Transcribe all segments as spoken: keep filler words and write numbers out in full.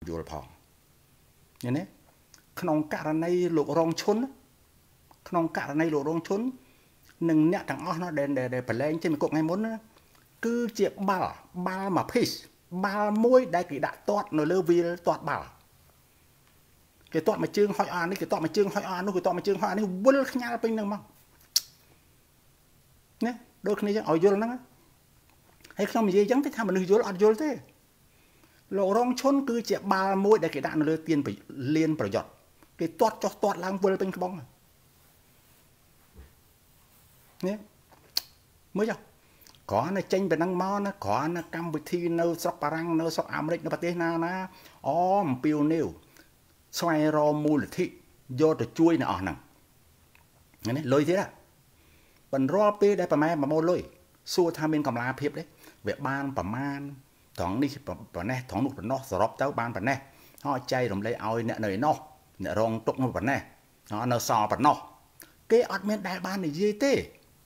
យល់ផងឃើញទេក្នុងករណីលោករងឈុនក្នុងករណីលោករងឈុននិងអ្នកទាំងអស់នោះដែលដែលប្រឡែងចេញមកគុកថ្ងៃមុនគឺជាបាល់បាល់មួយភីសបាល់មួយដែលគេដាក់ទាត់នៅលើវាលទាត់បាល់គេទាត់មួយជើងហុចអានេះគេទាត់មួយជើងហុចអានោះគេទាត់មួយជើងហុចអានេះវិលខ្ញាល់ពេញហ្នឹងមកណាដូចគ្នាចឹងឲ្យយល់ហ្នឹងហើយខ្ញុំនិយាយចឹងទេថាមនុស្សយល់អត់យល់ទេលោករងឈុនគឺជាបាល់មួយដែលគេដាក់នៅលើទៀនលៀនប្រយុទ្ធគេទាត់ចុះទាត់ឡើងវិលពេញក្បងនេះមើលចុះគ្រាន់តែចេញពីហ្នឹងមកណាគ្រាន់តែកម្មវិធីនៅស្រុកបារាំងនៅស្រុកអាមេរិកនៅប្រទេសណាណាអូអំពីវនីវស្វែងរកមូលនិធិយកទៅជួយនៅអស់ហ្នឹងនេះលុយទៀតហ៎បន្រាល់ពេលដែលប្រម៉ែប្រមូលលុយសួរថាមានកម្លាភាពទេវាបានប្រមាណត្រង់នេះប្រណេះត្រង់នោះប្រណោះសរុបទៅបានប្រណេះហើយចែករំលែកឲ្យអ្នកនៅឯនោះអ្នករងទុកនោះប្រណេះហើយនៅសល់ប្រណោះគេអត់មានដែលបាននិយាយទេ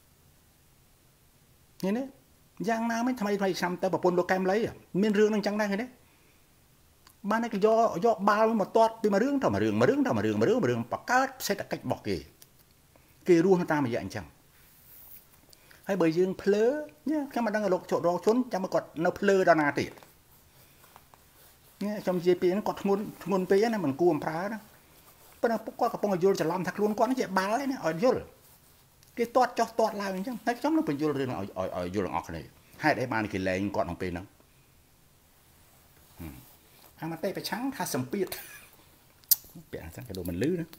ឃើញទេយ៉ាងណាមិនថ្មីថ្មីឆ្នាំទៅប្រពន្ធលោកកែមលីមានរឿងនឹងចឹងដែរឃើញទេបានគេយកយកបាល់មកទាត់ពីមួយរឿងទៅមួយរឿងមួយរឿងទៅមួយរឿងមួយរឿងមួយរឿងបង្កើតសេដ្ឋកិច្ចរបស់គេគេរស់តាមរយៈអញ្ចឹងហើយបើយើងភ្លើខ្ញុំមិនដឹងលោកជក់រងជន់ចាំគាត់នៅភ្លើដល់ណាទៀតនេះខ្ញុំនិយាយពីហ្នឹងគាត់ធ្ងន់ធ្ងន់ពេកណាមិនគួរអំប្រើណាប៉ុន្តែពួកគាត់កំពុងយល់ច្រឡំថាខ្លួនគាត់នេះជាបាល់ឯណាឲ្យយល់គេទាត់ចុះទាត់ឡើងអញ្ចឹងហើយខ្ញុំនឹងបញ្យល់រឿងឲ្យឲ្យយល់ទាំងអស់គ្នាហេតុអីបានគេលែងគាត់ក្នុងពេលហ្នឹងអាមកទេប្រឆាំងថាសម្ពាធពាក់ហ្នឹងគេដូចមិនលឺណា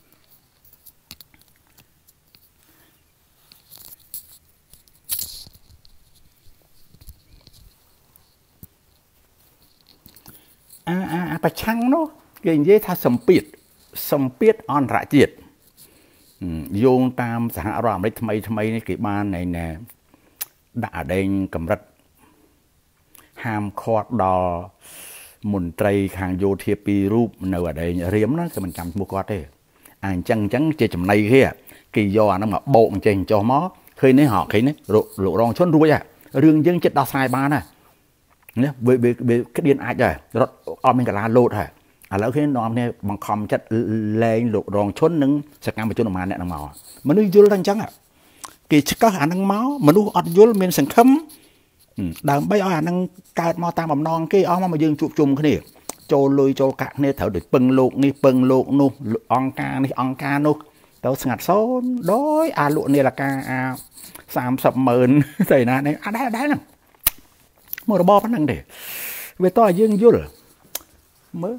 អាអាប្រឆាំងនោះគេនិយាយថាសម្ពាធសម្ពាធអន្តរជាតិយោងតាមសហរដ្ឋអាមេរិកថ្មីថ្មីនេះគេបានណែណែដាក់អដែងកម្រិតហាមឃាត់ដល់មន្ត្រីខាងយោធាពីររូបនៅអដែងរៀមណាគេមិនចាំឈ្មោះគាត់ទេអាអញ្ចឹងអញ្ចឹងជាចំណៃគេគេយកអាហ្នឹងមកបោកអញ្ចឹងចុះមកឃើញនេះហ៎ឃើញនេះលោករងឈុនរួចហ่ะរឿងយើងចិត្តដោះស្រាយបានណានេះវាវាក្តៀនអាចដែររត់អត់មានកលាលោតហើយឥឡូវគេនាំគ្នាបង្ខំចិត្តលែងលោករងឈុននិងសកម្មជនប្រមាណអ្នកហ្នឹងមកមនុស្សយល់តែអញ្ចឹងគេឆ្កឹះអាហ្នឹងមកមនុស្សអត់យល់មានសង្ឃឹមដើម្បីឲ្យអាហ្នឹងកើតមកតាមបំណងគេអស់មកយើងជួបជុំគ្នាចូលលុយចូលកាក់គ្នាត្រូវតែពឹងលោកនេះពឹងលោកនោះអង្គការនេះអង្គការនោះទៅស្ងាត់សូនដោយអាលក់នាឡិកាអាសាមសិបម៉ឺនទៅណានេះអត់ដែរដែរហ្នឹងមករបបហ្នឹងទេវាតើយើងយល់មើល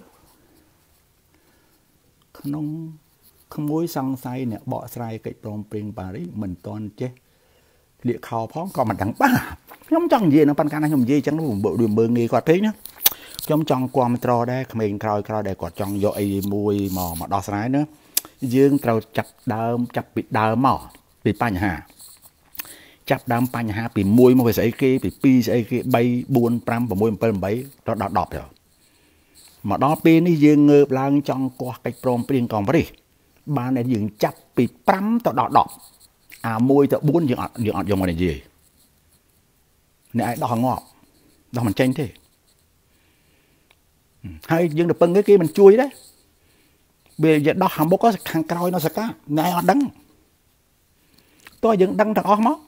ក្នុងក្មួយសង្ស័យអ្នកបកស្រាយកិច្ចព្រមព្រៀងប៉ារីសមិនតន់ចេះលៀកខោផងក៏មិនដឹងបាទខ្ញុំចង់និយាយនៅប៉ុន្តែខ្ញុំនិយាយអញ្ចឹងដូចមើងងាយគាត់ពេកណាខ្ញុំចង់គាំទ្រដែរក្មេងក្រោយក្រោយដែលគាត់ចង់យកអីមួយមកមកដោះស្រាយណាយើងត្រូវចាប់ដើមចាប់ពីដើមមកពីបញ្ហាចាប់ដើមបញ្ហាពីមួយមកវាស្អីគេពីពីរស្អីគេបី បួន ប្រាំ 6 7 8ដល់ដល់ដប់ទៅមកដល់ពេលនេះយើងងើបឡើងចង់កោះកិច្ចព្រមព្រៀងកងប៉ារីសបានតែយើងចាប់ពីប្រាំទៅដល់ដប់អាមួយទៅបួនយើងអត់យើងអត់យកមកនិយាយអ្នកឯងដោះងាប់ដោះមិនចេញទេហើយយើងទៅពឹងគេគេមិនជួយដែរវាយកដោះខាងមុខខាងក្រោយនៅសកាអ្នកឯងអត់ដឹងតោះយើងដឹងទាំងអស់មក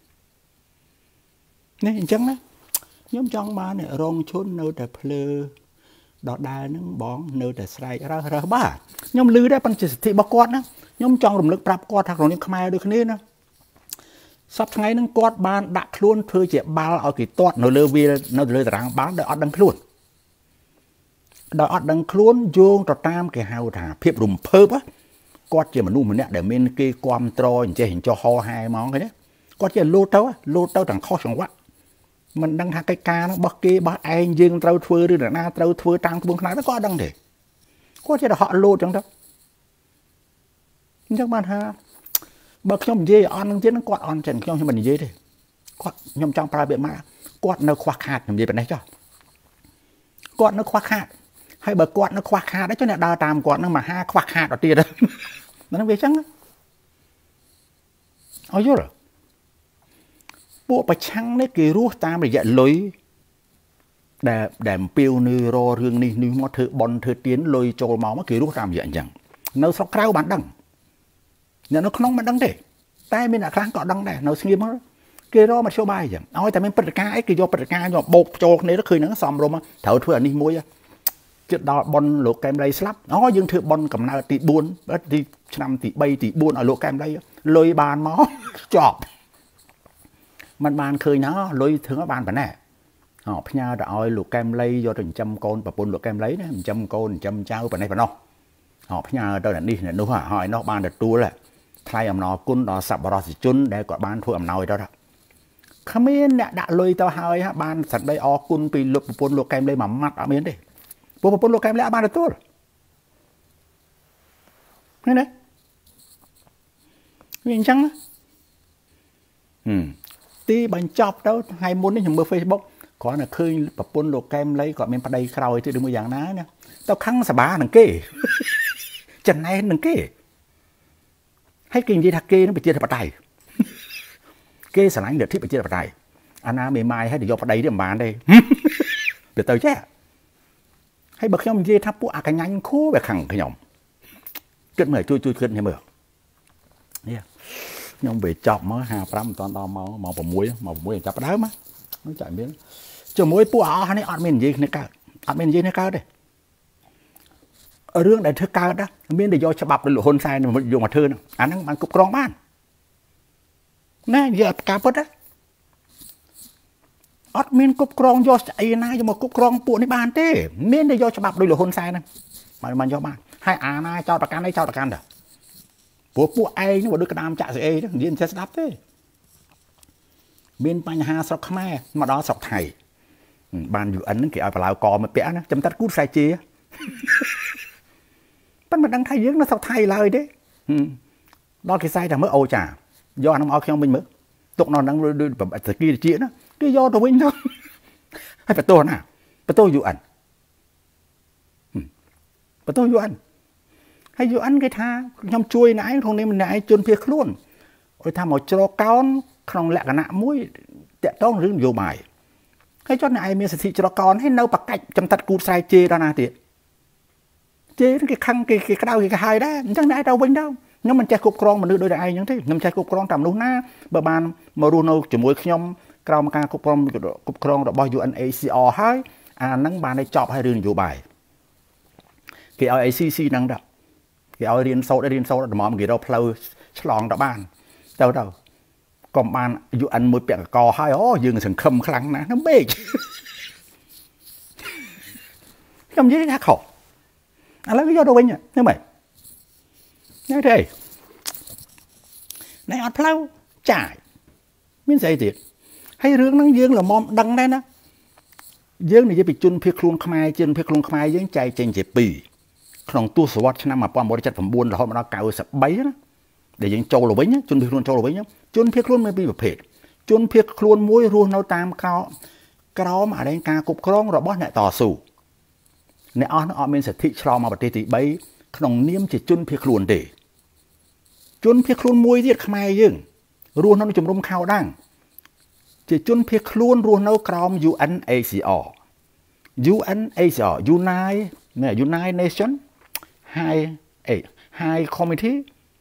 នេះអញ្ចឹងណាខ្ញុំចង់បានរងឈុននៅតែភ្លើដដែលហ្នឹងបងនៅតែស្រែករើសរើសបាទខ្ញុំឮដែរប៉ុន្តែសិទ្ធិរបស់គាត់ណាខ្ញុំចង់រំលឹកប្រាប់គាត់ថាក្នុងនាងខ្មែរដូចគ្នាណាសប្តាហ៍ថ្ងៃហ្នឹងគាត់បានដាក់ខ្លួនធ្វើជាបាល់ឲ្យគេទាត់នៅលើវានៅលើតារាងបាល់ដោយអត់ដឹងខ្លួនដោយអត់ដឹងខ្លួនយោងទៅតាមគេហៅថាភាពរំភើបគាត់ជាមនុស្សម្នាក់ដែលមានគេគាំទ្រអញ្ចេះអញ្ចោះហោហែហ្មងឃើញទេគាត់ជាលោតទៅលោតទៅទាំងខុសចង្វាក់មិនដឹងថាកិច្ចការហ្នឹងរបស់គេរបស់ឯងយើងត្រូវធ្វើឬអ្នកណាត្រូវធ្វើតាមក្បួនខ្នាតគាត់អត់ដឹងទេគាត់ជាតែហក់លោតចឹងទៅអញ្ចឹងបានថាបើខ្ញុំនិយាយអន់នឹងទៀតគាត់អន់ចឹងខ្ញុំខ្ញុំមិននិយាយទេគាត់ខ្ញុំចង់ប្រើពាក្យមកគាត់នៅខ្វះខាតខ្ញុំនិយាយប៉ុណ្ណេះចុះគាត់នៅខ្វះខាតហើយបើគាត់នៅខ្វះខាតដែរចុះអ្នកដើរតាមគាត់នឹងមហាខ្វះខាតទៅទៀតហ្នឹងវាចឹងឲ្យយល់ពួកប្រឆាំងនេះគេរស់តាមរយៈលុយដែលដែលអំពាវនាវររឿងនេះនេះមកធ្វើបន់ធ្វើទៀនលុយចូលមកមកគេរស់តាមរយៈអញ្ចឹងនៅស្រុកក្រៅបានដឹងអ្នកនៅក្នុងមិនដឹងទេតែមានអ្នកខ្លះក៏ដឹងដែរនៅស្ងៀមមកគេរកមកចូលបាយអញ្ចឹងឲ្យតែមានព្រឹត្តិការណ៍អីគេយកព្រឹត្តិការណ៍យកបោកចូលគ្នាទៅឃើញហ្នឹងសំរុំត្រូវធ្វើអានេះមួយជិតដល់ប៉ុនលោកកែមលីស្លាប់អូយើងធ្វើប៉ុនកំណើតទីbốnទីឆ្នាំទី3ទី4ឲ្យលោកកែមលីលុយបានមកចប់มันបានឃើញណាលុយធឹងបានប៉ុណ្ណេះអោផ្ញើទៅឲ្យលោកកែមលីយកទៅចិញ្ចឹមកូនប្រពន្ធលោកកែមលីណាចិញ្ចឹមកូនចិញ្ចឹមចៅប៉ុណ្ណេះប៉ុណ្ណោះអោផ្ញើទៅនេះនេះនោះហើយនោះបានទទួលថ្លៃអំណរគុណដល់សប្បុរសជនដែលគាត់បានធ្វើអំណោយទៅគ្មានអ្នកដាក់លុយទៅហើយបានសក្តីអរគុណពីលោកប្រពន្ធលោកកែមលីមួយម៉ាត់អត់មានទេពួកប្រពន្ធលោកកែមលីអត់បានទទួលឃើញទេវាអញ្ចឹងហឹមទីបញ្ចប់ទៅថ្ងៃមុននេះខ្ញុំមើល Facebook គ្រាន់តែឃើញប្រពន្ធលោកកែមលីគាត់មានប្តីក្រោយទៅដូចមួយយ៉ាងណាណាទៅខឹងសបានឹងគេចំណែននឹងគេហើយគេនិយាយថាគេនឹងប្រជាធិបតេយ្យគេស្រឡាញ់លទ្ធិប្រជាធិបតេយ្យអាណាមេម៉ាយឲ្យទៅយកប្តីទៅមិនបានទេទៅទៅចេះហើយបើខ្ញុំនិយាយថាពួកអាកញ្ញាញ់ខួរវាខឹងខ្ញុំគិតមើលជួយជួយគិតខ្ញុំមើលនេះខ្ញុំវាចប់មកห้าสิบห้าមិនតាន់ដល់មកមក6មក6ចាប់ដើមមកចាក់មានជាមួយពួកអស់នេះអត់មាននិយាយគ្នាកើតអត់មាននិយាយគ្នាកើតទេរឿងដែលធ្វើកើតណាមានតែយកច្បាប់ដោយលោកហ៊ុនសែនយកមកធ្វើអាហ្នឹងបានគ្រប់គ្រងបានណាយកការពិតណាអត់មានគ្រប់គ្រងយកស្អីណាយកមកគ្រប់គ្រងពួកនេះបានទេមានតែយកច្បាប់ដោយលោកហ៊ុនសែនហ្នឹងមិនបានយកបានហើយអាណាចោតប្រកាន់អីចោតប្រកាន់តាពួកពួកឯងនេះមកដូចក្តាមចាក់ស្អីហ្នឹងនិយាយមិនចេះស្ដាប់ទេមានបញ្ហាស្រុកខ្មែរមកដល់ស្រុកថៃបាន ยู เอ็น ហ្នឹងគេឲ្យបលាវកមកពាក់ណាចំតាត់គូតខ្សែជាប៉ុន្តែមិនដឹងថាយើងនៅស្រុកថៃឡើយទេដល់គេខ្សែតែមើលអូចាយកអានោះមកឲ្យខ្ញុំវិញមើលទុកនៅហ្នឹងដូចសគីជាណាគេយកទៅវិញទៅហើយបន្ទោសណាបន្ទោស ยู เอ็น បន្ទោស ยู เอ็น ហើយ ยู เอ็น គេថាខ្ញុំជួយណែឯងក្នុងនាមម្នាក់ឯងជនភៀសខ្លួនឲ្យថាមកច្រកកោនក្នុងលក្ខណៈមួយតាក់ទងរឿងនយោបាយហើយចុះណែឯងមានសិទ្ធិច្រកកោនហើយនៅបកាច់ចំតាត់គូតខ្សែជេដល់ណាទៀតជេគេខឹងគេគេក្តៅគេកាហាយដែរអញ្ចឹងណែទៅវិញទៅខ្ញុំមិនចេះគ្រប់គ្រងមនុស្សដូចតែឯងអញ្ចឹងទេខ្ញុំចេះគ្រប់គ្រងតាមមនុស្សណាបើបានមករស់នៅជាមួយខ្ញុំក្រោមការគ្រប់គ្រងគ្រប់គ្រងរបស់ ยู เอ็น เอ ซี อาร์ ហើយអាហ្នឹងបានឲ្យចប់ឲ្យរឿងនយោបាយគេឲ្យ เอ ซี ซี ហ្នឹងដែរគេឲ្យរៀនសូត្ររៀនសូត្រតម្រាំគេរកផ្លូវឆ្លងទៅបានទៅទៅកុំបាន ยู เอ็น មួយពាក់កកហើយអូយើងសង្ឃឹមខ្លាំងណាស់ហ្នឹងពេកខ្ញុំនិយាយថាខុសឥឡូវយកទៅវិញហ្នឹងម៉េចនេះទេណែអត់ផ្លូវចាយមានស្អីទៀតហើយរឿងហ្នឹងយើងល្មមដឹងដែរណាយើងនិយាយពីជនភៀសខ្លួនខ្មែរជនភៀសខ្លួនខ្មែរយើងចែកចេញជាពីរក្នុងទសវត្សរ៍ឆ្នាំnineteen seventy-nineរហូតមកដល់ninety-threeណាដែលយើងចូលទៅវិញជនភៀសខ្លួនចូលទៅវិញជនភៀសខ្លួនមានពីរប្រភេទជនភៀសខ្លួនមួយរស់នៅតាមក្រោក្រោមអរិញការគ្រប់គ្រងរបស់អ្នកតស៊ូអ្នកអស់នោះអត់មានសិទ្ធិឆ្លងមកប្រទេសទី3ក្នុងនាមជាជនភៀសខ្លួនទេជនភៀសខ្លួនមួយទៀតខ្មែរយើងរស់នៅជំរំខោដាំងជាជនភៀសខ្លួនរស់នៅក្រោម ยู เอ็น เอ ซี อาร์ ยู เอ็น เอ ซี อาร์ United United Nation High High Committee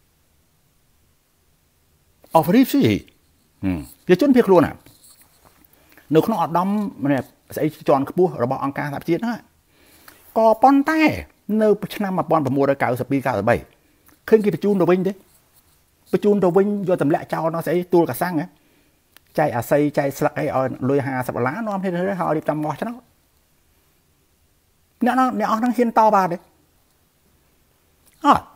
of Refugee ជាជនភៀសខ្លួនណានៅក្នុងឧត្តមស្អីជាន់ខ្ពស់របស់អង្គការសហប្រជាជាតិហ្នឹងក៏ប៉ុន្តែនៅឆ្នាំnineteen ninety-two ninety-threeឃើញគេបញ្ជូនទៅវិញទេបញ្ជូនទៅវិញយកទម្លាក់ចោលនៅស្អីទួលកាសាំងចែកអាស័យចែកស្លឹកអីឲ្យលុយfiftyដុល្លារនាំគ្នាទៅហើយរៀបចំបោះឆ្នោតអ្នកអ្នកអស់ហ្នឹងហ៊ានតបទេអត់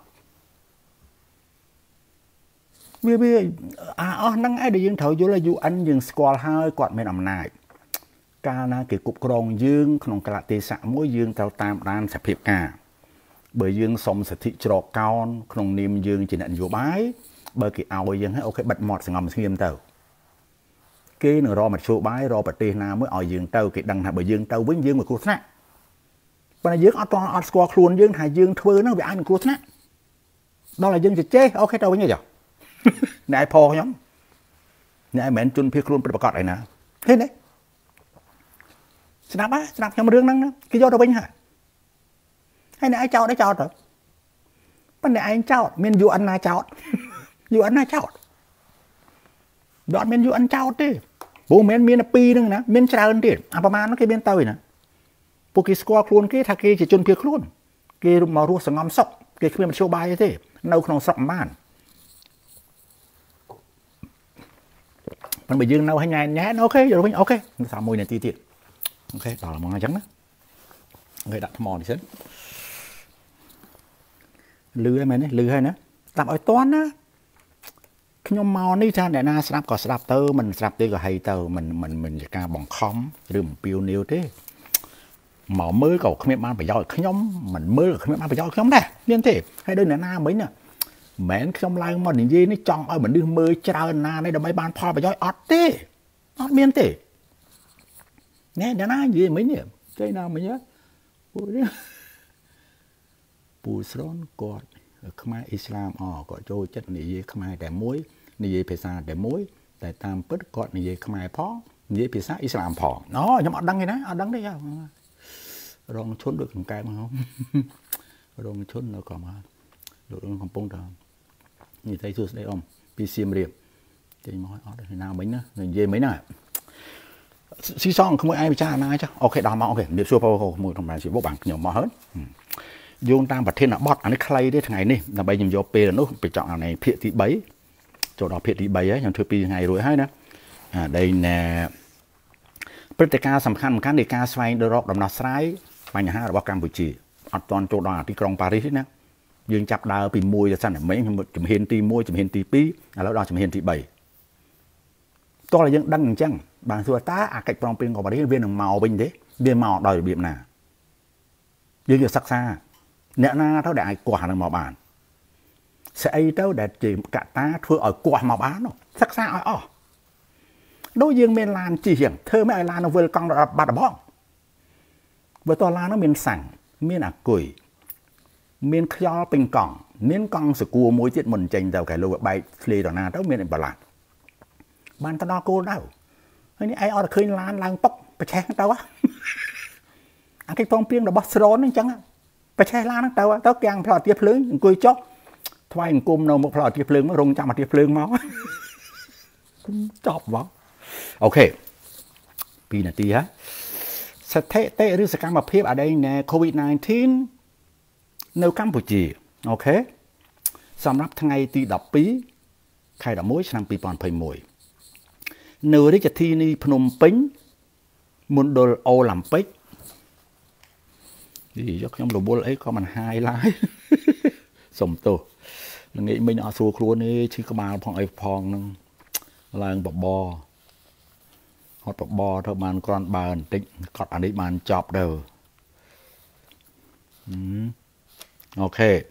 វាវាអាអស់ហ្នឹងឯងដែលយើងត្រូវយល់ឲ្យ ยู เอ็น យើងស្គាល់ហើយគាត់មានអំណាចកាលណាគេគ្រប់គ្រងយើងក្នុងកលៈទេសៈមួយយើងត្រូវតាមដានសភាពការបើយើងសុំសិទ្ធិច្រកកោនក្នុងនាមយើងជាអ្នកនយោបាយបើគេឲ្យយើងហើយអូខេបិទមាត់សងំស្ងៀមទៅគេនឹងរកមធ្យោបាយរកប្រទេសណាមួយឲ្យយើងទៅគេដឹងថាបើយើងទៅវិញយើងមកគ្រោះថ្នាក់ប៉ុន្តែយើងអត់ទាន់អត់ស្គាល់ខ្លួនយើងថាយើងធ្វើហ្នឹងវាអាចនឹងគ្រោះថ្នាក់ដល់តែយើងជជែកអូខេទៅវិញចុះអ្នកឯងផខ្ញុំអ្នកឯងមិនមែនជនភៀសខ្លួនប្រកបឯណាឃើញទេស្ដាប់ហើយស្ដាប់ខ្ញុំរឿងហ្នឹងគេយកទៅវិញហើយហើយអ្នកឯងចោតđấyចោតទៅប៉ុន្តែឯងចោតមាន ยู เอ็น ណាចោត ยู เอ็น ណាចោតដកមាន ยู เอ็น ចោតទេព្រោះមិនមែនមានពីរហ្នឹងណាមានច្រើនទៀតអាប្រហែលហ្នឹងគេមានទៅណាពួកគេស្គាល់ខ្លួនគេថាគេជាជនភៀសខ្លួនគេមករស់សងំសុខគេគ្មានមធ្យោបាយទេនៅក្នុងស្រុកមិនបានប៉ុន្តែបើយើងនៅឲ្យញ៉ែញ៉ែអូខេយកវិញអូខេសាមួយនាទីទៀតអូខេដល់មកអញ្ចឹងណាអូខេដាក់ថ្មនេះសិនលឺហើយមែនទេលឺហើយណាស្ដាប់ឲ្យតន់ណាខ្ញុំមកនេះថាអ្នកណាស្ដាប់ក៏ស្ដាប់ទៅមិនស្ដាប់ទេក៏ហីទៅមិនមិនមិនជាការបង្ខំឬបំពេញនីវទេមកមើលក៏គ្មានបានប្រយោជន៍ខ្ញុំមិនមើលក៏គ្មានបានប្រយោជន៍ខ្ញុំដែរមានទេហើយដូចអ្នកណាមិញណាមិនមែនខ្ញុំឡើងមកនិយាយនេះចង់ឲ្យមនុស្សមើលច្រើនណានេះដើម្បីបានផលប្រយោជន៍អត់ទេអត់មានទេណែអ្នកណានិយាយមិញនេះចេះណាមិញពូនេះពូស្រនគាត់ខ្មែរអ៊ីស្លាមអគាត់ចូលចិត្តនិយាយខ្មែរតែមួយនិយាយភាសាតែមួយតែតាមពិតគាត់និយាយខ្មែរផងនិយាយភាសាអ៊ីស្លាមផងអូខ្ញុំអត់ដឹងទេណាអត់ដឹងទេរងឈុនដូចកង្កែបមករងឈុននៅក៏មកលោកនឹងកំពុងតែនិយាយសួស្ដីអ៊ំពីសៀមរាបចេញមកអត់ណាមិញណានិយាយមិញណាស៊ីសងក្មួយឯងពិចារណាចុះអូខេដល់មកអូខេនិយាយសួរបងមួយក្នុងបានជាបុកបានខ្ញុំមកហើយយោងតាមប្រធានបទអានេះខ្លីទេថ្ងៃនេះដើម្បីខ្ញុំយកពេលនោះបញ្ចប់អានេះភាគទី3ចូលដល់ភាគទី3ហើយខ្ញុំធ្វើពីរថ្ងៃរួចហើយណាអាđây nèព្រឹត្តិការណ៍សំខាន់ៗនៃការស្វែងរកដំណោះស្រាយបញ្ហារបស់កម្ពុជាអត់ទាន់ចូលដល់ទីក្រុងប៉ារីសទេណាយើងចាប់ដើរពីមួយទៅសិនតែមិញខ្ញុំជំហានទី1ជំហានទី2ឥឡូវដល់ជំហានទី3តោះតែយើងដឹងអញ្ចឹងបានសួរតើអាកិច្ចប្រំពៃរបស់ប៉ារីសវានឹងមកវិញទេវាមកដោយរបៀបណាយើងយកសិក្សាអ្នកណាទៅដែលអាចគាស់ហ្នឹងមកបានស្អីទៅដែលជាកត្តាធ្វើឲ្យគាស់មកបានសិក្សាឲ្យអស់ដូចយើងមានឡានជិះយ៉ាងធ្វើមិនឲ្យឡាននឹងវិលកង់ដល់បាត់ដំបងបើតឡាននោះមានសាំងមានអាគុយមានខ្យល់ពេញកង់មានកង់សកួរមួយទៀតមុនចេញទៅកែលោកបែកធ្លាយដល់ណាទៅមានអីបន្លាស់បានទៅដល់គោលដៅហើយនេះឯងអត់ឃើញឡានឡើងពុកប្រឆេះទៅអាកិច្ចប្រំពៃរបស់ស្រនអញ្ចឹងប្រឆេះឡានហ្នឹងទៅទៅគាំងផ្លត់ទៀភ្លើងអង្គុយចុះថ្វាយអង្គមនៅមុខផ្លត់ទៀភ្លើងមករងចាំអាទៀភ្លើងមកចប់បងអូខេពីរនាទីហ៎ស្ថិតិឬសកម្មភាពអតីតនៃ COVID 19 នៅកម្ពុជាអូខេសម្រាប់ថ្ងៃទី12ខែ11ឆ្នាំ2021នៅរាជធានីភ្នំពេញមណ្ឌលអូឡ িম্প ិកនេះយកខ្ញុំរវល់អីក៏មិនហាយឡើយសុំទោសល្ងាចមិញអត់ស្រួលខ្លួនទេឈឺក្បាលផងអីផងហ្នឹងឡើងបបរហត់បបរទៅបានក្រាន់បើបន្តិចកត់អានេះបានចប់ទៅអូខេ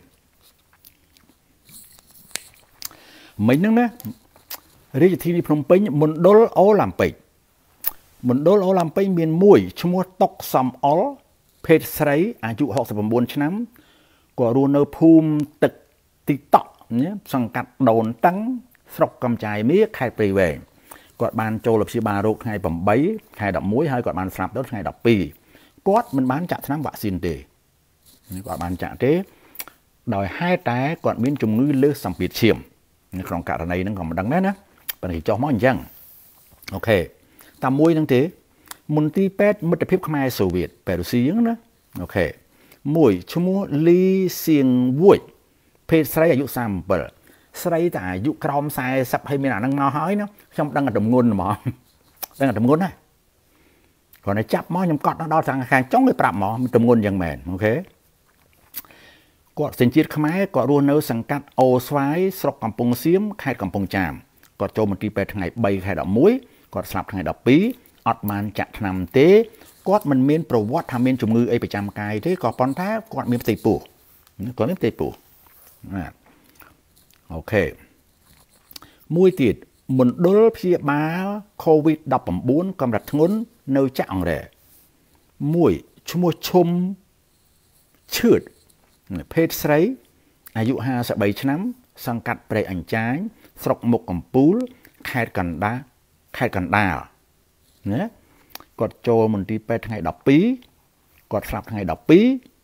មិញហ្នឹងណារាជធានីភ្នំពេញមណ្ឌលអូឡ িম্প ិកមណ្ឌលអូឡ িম্প ិកមានមួយឈ្មោះតុកសំអល់ភេទស្រីអាយុហកសិប៩ឆ្នាំគាត់រស់នៅភូមិទឹកទីតក់ណាសង្កាត់ដូនតឹងស្រុកកំចាយមាសខេត្តព្រៃវែងគាត់បានចូលព្យាបាលរោគថ្ងៃ8ខែ11ហើយគាត់បានស្លាប់ទៅថ្ងៃ12គាត់មិនបានចាក់ថ្នាំវ៉ាក់ស៊ីនទេគាត់បានចាក់ទេដោយហេតុតែគាត់មានជំងឺលើសសម្ពាធឈាមនៅក្នុងករណីហ្នឹងក៏មិនដឹងដែរណាប៉ុន្តែចុះមកអញ្ចឹងអូខេតាមមួយហ្នឹងទេមន្ទីរពេទ្យមិត្តភាពខ្មែរសូវៀតប៉េរុស៊ីហ្នឹងណាអូខេមួយឈ្មោះលីសៀងវួយភេទស្រីអាយុសាមសិបbảyស្រីតែអាយុក្រោមសែសិបហើយមានអាហ្នឹងមកហើយណាខ្ញុំដឹងតែទម្ងន់ហ្មងដឹងតែទម្ងន់ណាគ្រាន់តែចាប់មកខ្ញុំកត់ដល់ខាងចុងគេប្រាប់មកទម្ងន់យ៉ាងមែនអូខេគាត់សញ្ជាតិខ្មែរគាត់រស់នៅសង្កាត់អូស្វាយស្រុកកំពង់សៀមខេត្តកំពង់ចាមគាត់ចូលមន្ទីរពេទ្យថ្ងៃ3ខែ11គាត់ស្លាប់ថ្ងៃ12អត់បានចាក់ថ្នាំទេគាត់មិនមានប្រវត្តិថាមានជំងឺអីប្រចាំកាយទេក៏ប៉ុន្តែគាត់មានផ្ទៃពោះគាត់មានផ្ទៃពោះណាអូខេមួយទៀតមណ្ឌលព្យាបាល COVID ដប់ប្រាំបួន កម្រិតធ្ងន់នៅចាក់អង្រែមួយឈ្មោះឈុំឈឿតភេទស្រីអាយុห้าสิบ三ឆ្នាំសង្កាត់ព្រែកអញ្ចាញស្រុកមុខកំពូលខេត្តកណ្ដាលខេត្តកណ្ដាលណាគាត់ចូលមន្ទីរពេទ្យថ្ងៃដប់ពីរគាត់ស្លាប់ថ្ងៃដប់ពីរ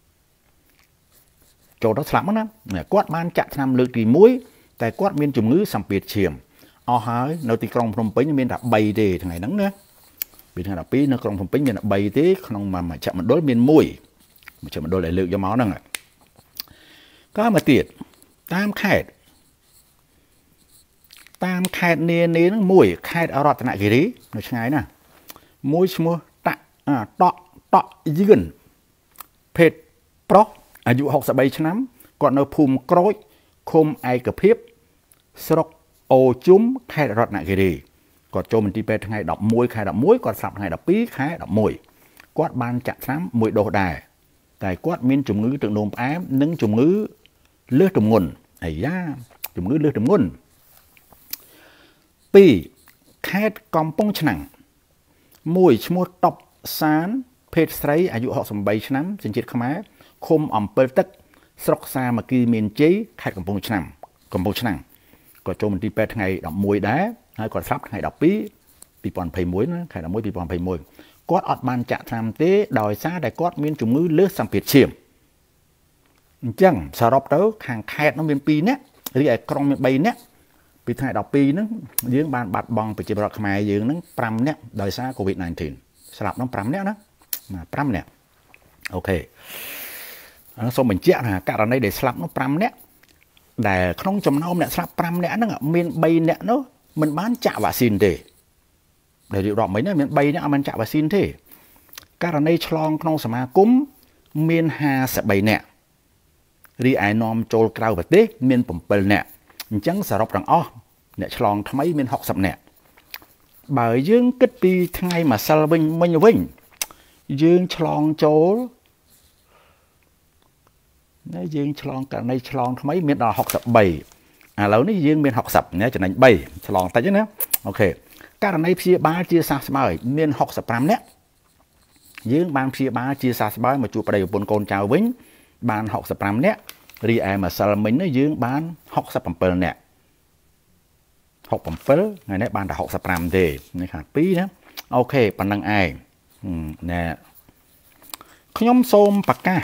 ចូលទៅស្លាប់ហ្នឹងណាគាត់បានចាក់ថ្នាំលើកទីមួយតែគាត់មានជំងឺសម្ពាធឈាមអស់ហើយនៅទីក្រុងភ្នំពេញមានតែបីទេថ្ងៃហ្នឹងណាពីថ្ងៃដប់ពីរនៅក្រុងភ្នំពេញមានតែបីទេក្នុងមជ្ឈមណ្ឌលមានមួយមជ្ឈមណ្ឌលដែលលើកយកមកហ្នឹងក៏មកទៀតតាមខេត្តតាមខេត្តនានាហ្នឹងមួយខេត្តរតនគិរីនៅឆ្ងាយណាស់មួយឈ្មោះតាក់តក់តក់យឿនភេទប្រុសអាយុหกสิบสามឆ្នាំគាត់នៅភូមិក្រូចឃុំឯកភាពស្រុកអូជុំខេត្តរតនគិរីគាត់ចូលមន្ទីរពេទ្យថ្ងៃដប់មួយខែដប់មួយគាត់ស្លាប់ថ្ងៃដប់ពីរខែដប់មួយគាត់បានចាក់ថ្នាំមួយដូសដែរតែគាត់មានជំងឺទឹកនោមផ្អែមនិងជំងឺលើសទម្ងន់អាយ៉ាជំងឺលើសទម្ងន់ពីរខេត្តកំពង់ឆ្នាំងមួយឈ្មោះតុបសានភេទស្រីអាយុหกสิบสามឆ្នាំសញ្ជាតិខ្មែរឃុំអំពិលទឹកស្រុកសាមគ្គីមានជ័យខេត្តកំពង់ឆ្នាំងកំពង់ឆ្នាំងគាត់ចូលមន្ទីរពេទ្យថ្ងៃដប់មួយដែរហើយគាត់ស្លាប់ថ្ងៃដប់ពីរ ពីរពាន់ยี่สิบเอ็ดណាខែដប់មួយ ពីរពាន់ยี่สิบเอ็ดគាត់អត់បានចាក់ថ្នាំទេដោយសារតែគាត់មានជំងឺលើសសម្ពាធឈាមអញ្ចឹងសរុបទៅខាងខេត្តនោះមានពីរនាក់រីឯក្រុងមានបីនាក់ពីថ្ងៃដប់ពីរហ្នឹងយើងបានបាត់បង់ប្រជាពលរដ្ឋខ្មែរយើងហ្នឹងប្រាំនាក់ដោយសារ កូវីដ ដប់ ស្លាប់ហ្នឹងប្រាំនាក់ណាប្រាំនាក់អូខេសូមបញ្ជាក់ថាករណីដែលស្លាប់នោះប្រាំនាក់ដែលក្នុងចំណោមអ្នកស្លាប់ប្រាំនាក់ហ្នឹងមានបីនាក់នោះមិនបានចាក់វ៉ាក់ស៊ីនទេដែលរៀបរាប់មិញណាមានបីនាក់អត់បានចាក់វ៉ាក់ស៊ីនទេករណីឆ្លងក្នុងសមាគមមានห้าสิบสามនាក់រីឯនាំចូលក្រៅប្រទេសមានเจ็ดនាក់អញ្ចឹងសរុបទាំងអស់អ្នកឆ្លងថ្មីមានหกสิบនាក់បើយើងគិតពីថ្ងៃម្សិលវិញមិញវិញយើងឆ្លងចូលណាយើងឆ្លងករណីឆ្លងថ្មីមានដល់หกสิบสามឥឡូវនេះយើងមានหกสิบណាចំណេញបីឆ្លងតិចណាអូខេករណីព្យាបាលជាសះស្បើយមានหกสิบห้าនាក់យើងបានព្យាបាលជាសះស្បើយមកជួបប្តីប្រពន្ធកូនចៅវិញបានหกสิบห้าនាក់រីឯម្សិលមិញនេះយើងបានหกสิบเจ็ดនាក់หกสิบเจ็ดថ្ងៃនេះបានតែหกสิบห้าទេនេះខាងពីរណាអូខេប៉ុណ្្នឹងឯងណែខ្ញុំសូមប្រកាស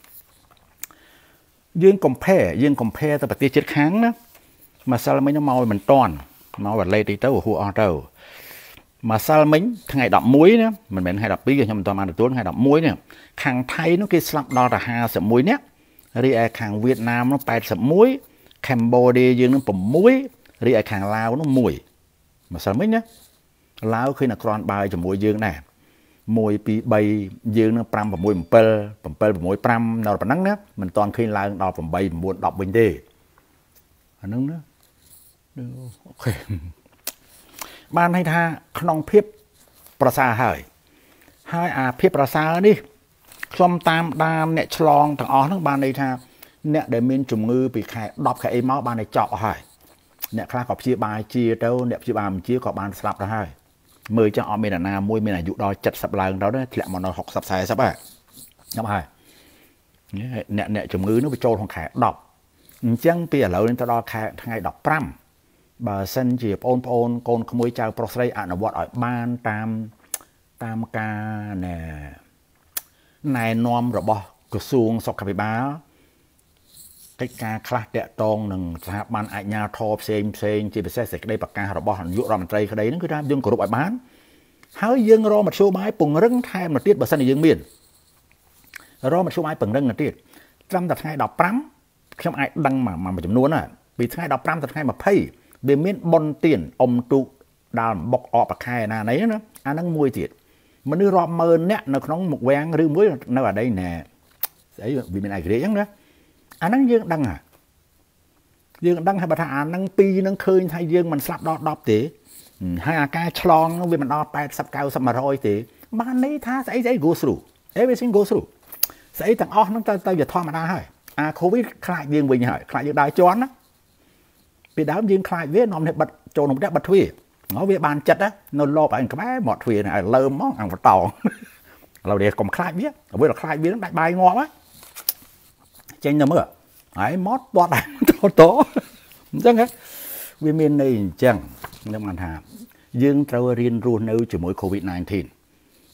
យើងកុំភែយើងកុំភែទៅប្រទេសជិតខាងណាម្សិលមិញមកមិនតាន់មកវ៉ាលេទីទៅហួអស់ទៅម្សិលមិញថ្ងៃដប់មួយណាមិនមែនថ្ងៃដប់ពីរខ្ញុំមិនតាន់បានទទួលថ្ងៃដប់មួយនេះខាងថៃនោះគេស្លាប់ដល់តែห้าสิบเอ็ดនាក់រីឯខាងវៀតណាមនោះแปดสิบเอ็ดកម្ពុជាយើងនឹងหกរីឯខាងឡាវនោះមួយម្សិលមិញណាឡាវឃើញតែក្រាន់បាយជាមួយយើងដែរមួយពីរបីយើងនឹងห้า หก เจ็ด เจ็ด หก ห้าនៅប៉ុណ្ណឹងណាមិនតាន់ឃើញឡើងដល់แปด 9 10វិញទេអាហ្នឹងណាអូខេបានន័យថាក្នុងភាពប្រសើរហើយហើយអាភាពប្រសើរនេះខ្ញុំតាមដានអ្នកឆ្លងទាំងអស់ហ្នឹងបានន័យថាអ្នកដែលមានជំងឺពីខែដប់ខែអីមកបានតែចប់អស់ហើយអ្នកខ្លះក៏ព្យាបាលជាទៅអ្នកព្យាបាលមិនជាក៏បានស្លាប់ទៅហើយមើលចឹងអត់មានអាណាមួយមានអាយុដល់เจ็ดสิบឡើងទៅធ្លាក់មកដល់หกสิบ สี่สิบហើយខ្ញុំហើយអ្នកអ្នកជំងឺនោះវាចូលក្នុងខែដប់អញ្ចឹងពីឥឡូវនេះទៅដល់ខែថ្ងៃដប់ប្រាំបើសិនជាបងប្អូនកូនក្មួយចៅប្រុសស្រីអនុវត្តឲ្យបានតាមតាមការណែណែនាំរបស់ក្រសួងសុខាភិបាលកិច្ចការខ្លះតាក់ទងនឹងស្ថាប័នអាជ្ញាធរផ្សេងផ្សេងជាពិសេសសេចក្តីប្រកាសរបស់នាយករដ្ឋមន្ត្រីក្តីហ្នឹងគឺថាយើងគោរពឲ្យបានហើយយើងរកមធ្យោបាយពង្រឹងថែមទៀតបើសិនជាយើងមានរកមធ្យោបាយពង្រឹងទៀតត្រឹមតែថ្ងៃដប់ប្រាំខ្ញុំអាចដឹងមួយចំនួនណាពីថ្ងៃដប់ប្រាំទៅថ្ងៃยี่สิบវាមានបុណ្យទានអុំទូកដាល់បុកអបខែណាណីណាអាហ្នឹងមួយទៀតមនុស្សរាប់ម៉ឺននាក់នៅក្នុងមុខវាំងឬមួយនៅអាដីណែស្អីវាមានឯករាជ្យអញ្ចឹងណាអាហ្នឹងយើងដឹងហ่ะយើងដឹងហើយបើថាអាហ្នឹងពីរហ្នឹងឃើញថាយើងមិនស្លាប់ដល់ដប់ទេហើយអាការឆ្លងហ្នឹងវាមិនដល់แปดสิบ เก้าสิบ หนึ่งร้อยទេបានន័យថាស្អីស្អី go through everything go through ស្អីទាំងអស់ហ្នឹងទៅទៅជាធម្មតាហើយអា COVID ខ្លាចយើងវិញហើយខ្លាចយើងដើរជន់ណាពីដើមយើងខ្លាចវានាំនេះបិទចូលក្នុងផ្ទះបិទទ្វារងវាបានចិត្តនៅលបឯក្បែរមាត់ទ្វារឲ្យលើមមកអង្គបតោឥឡូវនេះកុំខ្លាចវាអ្វីដែលខ្លាចវានឹងដាច់បាយងាប់ហើយចេញទៅមើលហើយមកបត់តតអញ្ចឹងវាមានន័យអញ្ចឹងខ្ញុំបានថាយើងត្រូវរៀនរស់នៅជាមួយ COVID ដប់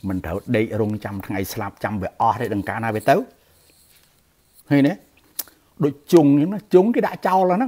mình thở đây rung trăm ngày slap trăm về o để đừng cả nào về tới hay nè đội trùng nó trúng cái đại trâu là nó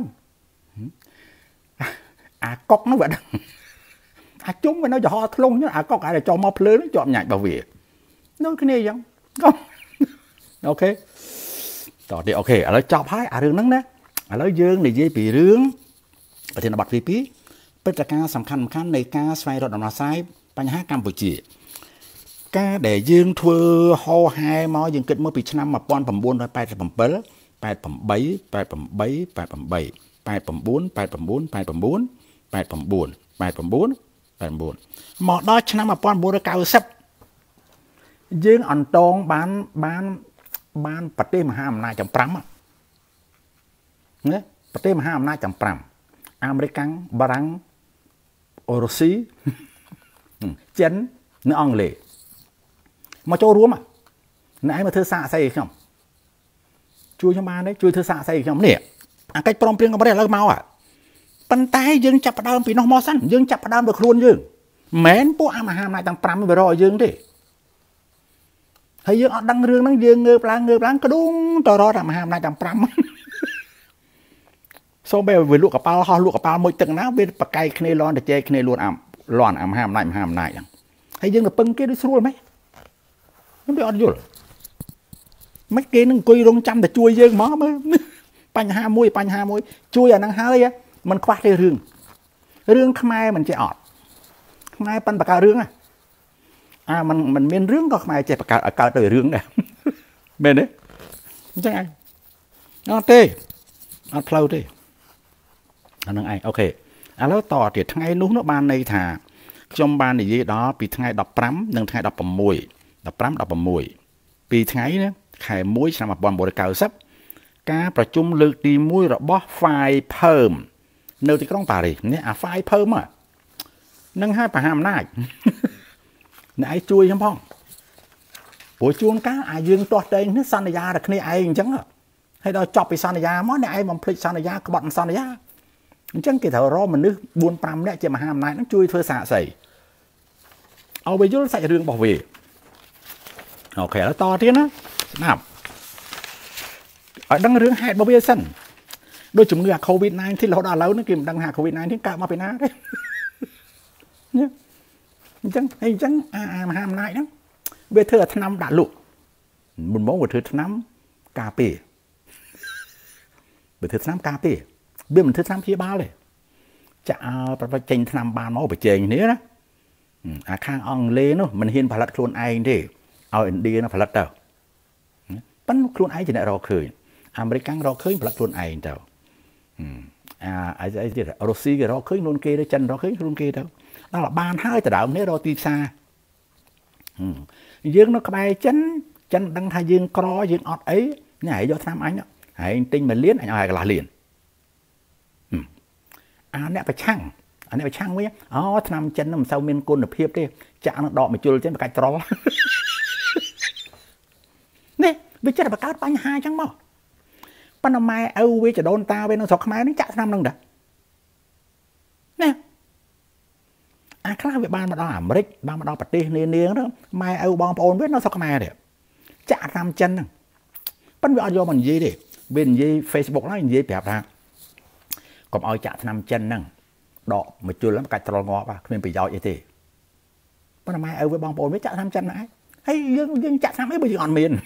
à cóc nó vậy đó à chúng mà nó cho họ luôn nhá à cóc cái là cho mọc lớn nó chọn nhảy bảo vệ nó cái này không okต่อเดี๋ยวโอเคแล้วจอบให้อ่ะเรื่องนั้นนะแล้วยื่นในยี่ปีเรื่องประเทศบัตรวีพีเป็นการสำคัญสำคัญในการสไฟรถดำน้ำซ้ายปัญหากัมพูชีการเดี๋ยวยื่นทัวร์ฮอไฮมอยังเกิดเมื่อปีชนะมาปอนผมบุญไปแปดผมเปิลแปดผมใบแปดผมใบแปดผมใบแปดผมบุญแปดผมบุญแปดผมบุญแปดผมบุญแปดผมบุญแปดผมบุญหมอดอชนะมาปอนบุญเก้าสิบยื่นอ่อนตรงบ้านบ้านบ้านประเทศมหาอำนาจจำปรำเนี่ยประเทศมหาอำนาจจำปรำอเมริกันบรังโอรัสเจนเนื้ออังเลมาโจรวมอ่ะไหนมาเธอสะใส่ขยมช่วยชาวบ้านได้ช่วยเธอสะใส่ขยมเนี่ยอ่ะใครปลอมเปลี่ยนกับประเทศแล้วเมาอ่ะปันไตยังจับประดามปีนอมอสันยังจับประดามโดยครูนยังแม้นพวกมหาอำนาจจำปรำไปรอยังดิให้ยังอดดังเรื่องนั้นยังเงือบล้างเงือบล้างกระดุมต่อรอทำหามนายจำปรำโซเบลเวลูกกระเป๋าห่อลูกกระเป๋าหมดตึงนะเวลปากไก่คเนร้อนแต่เจคเนร้อนอ่ำร้อนอ่ำห้ามนายห้ามนายยังให้ยังแบบปึ้งเกด้วยสู้ไหมมันไปอดยุ่งไม่เกนึงกุยลงจำแต่ช่วยยังหมอมั้ยปัญหามวยปัญหามวยช่วยอย่างนั้นหาเลยอ่ะมันคว้าได้เรื่องเรื่องขมายมันจะอดขมายปันปากกาเรื่องอ่ะอ่ามันมันเป็นเรื่องก็ขมายใจประกาศอาการโดยเรื่องเนี่ยเมนเนี่ยใช่ไงเอาเต้เอาเพลาเต้อันนั้นไงโอเคอ่ะแล้วต่อเดี๋ยวทั้งไอ้นู้นบานในถาชมบานในยี่đóปีทั้งไอ้ดอกพรำหนึ่งทั้งไอ้ดอกปมวยดอกพรำดอกปมวยปีทั้งไอ้เนี่ยไข่มวยสำหรับบอลบอลเก่าซับการประชุมเลือกตีมวยระบบไฟเพิ่มเนื้อที่ต้องป่าเลยเนี่ยอ่ะไฟเพิ่มอ่ะนั่งให้ป่าห้ามได้ไหนช่วยช่างพ่อโอ้ยช่วงก้าอายืนตัวเองนี่สัญญาแต่คนนี้ไอ้ยังจังอ่ะให้เราจบไปสัญญามั้งเนี่ยไอ้มันพลิกสัญญากบฏสัญญาจังกี่เถอะรอมันนึกบุญปรำเนี่ยจะมาห้ามนายนั่งช่วยเธอสะใส่เอาไปยุ่งใส่เรื่องบอกเวโอเคแล้วต่อที่นะนับดังเรื่องแฮดบอเบียสันโดยจุ่มเนื้อโควิดสิบเก้าที่เราด่าแล้วนึกกิมดังหาโควิดสิบเก้าที่กลับมาเป็นน้าได้เนี่ยจังไอ้จังอามาห้ามนายนะเวทเธอทำด่าลุบุญบอกว่าเธอทำกาเป้เวทเธอทำกาเป้เบี้ยมันเธอทำที่บ้านเลยจะเอาไปเจนทำบ้านมาไปเจนอย่างนี้นะอาข้างอ่องเล่เนาะมันเห็นผลัดโคลนไอ้ดิเอาอินเดียนะผลัดเต่าปั้นโคลนไอ้จะได้เราเคยอเมริกันเราเคยผลัดโคลนไอ้เต่าอ่าไอ้ไอ้ที่รัสเซียเราเคยโนนเกย์ได้จันเราเคยโนนเกย์เต่านั่นแหละบ้านให้แต่ดาวนี้เราตีซาdương nó bay chân chân đăng thay dương cro dương ọt ấy nhảy do tham anh hãy tinh mà liến anh ai là liền à nè phải chăng anh phải chăng với ó tham chân làm sao miên côn được hiệp đi chạm nó đọ mà chui trên cái trò nè bây giờ là cát bánh hai chăng mò pan mai âu với chả đôn ta bên nó sọc mai nó chạm tham nâng đã nè à khác với ban mà đo ẩm rích ban mà đo bật đi nền nền đó mai âu bom ôn biết nó sọc mai đấy chạm tham chân nè pan với do mình gì đi bên gì Facebook nó gì đẹp ra còn ai chạm tham chân nè đọ mà chui lắm cái trò ngọ ba nên bị do vậy thì pan mai âu với bom ôn biết chạm tham chân này hay dương dương chạm tham ấy bây giờ còn miền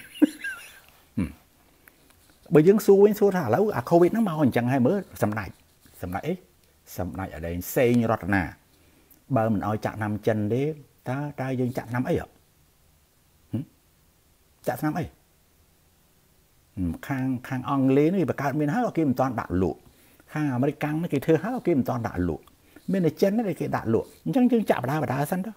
bởi dương xu với xu thả lâu à Covid nó mau chẳng hay mới sầm này sầm này sầm này ở đây xây như rót nè bờ mình oi chạm năm chân đấy ta ta dương chạm năm ấy à chạm năm ấy khang khang ong lý này bà cao miền hát kim toàn đạn lụa khang American mấy cái thưa hát kim toàn đạn lụa bên này chân nó cái đạn lụa chẳng chừng chạm đá và đá sân đó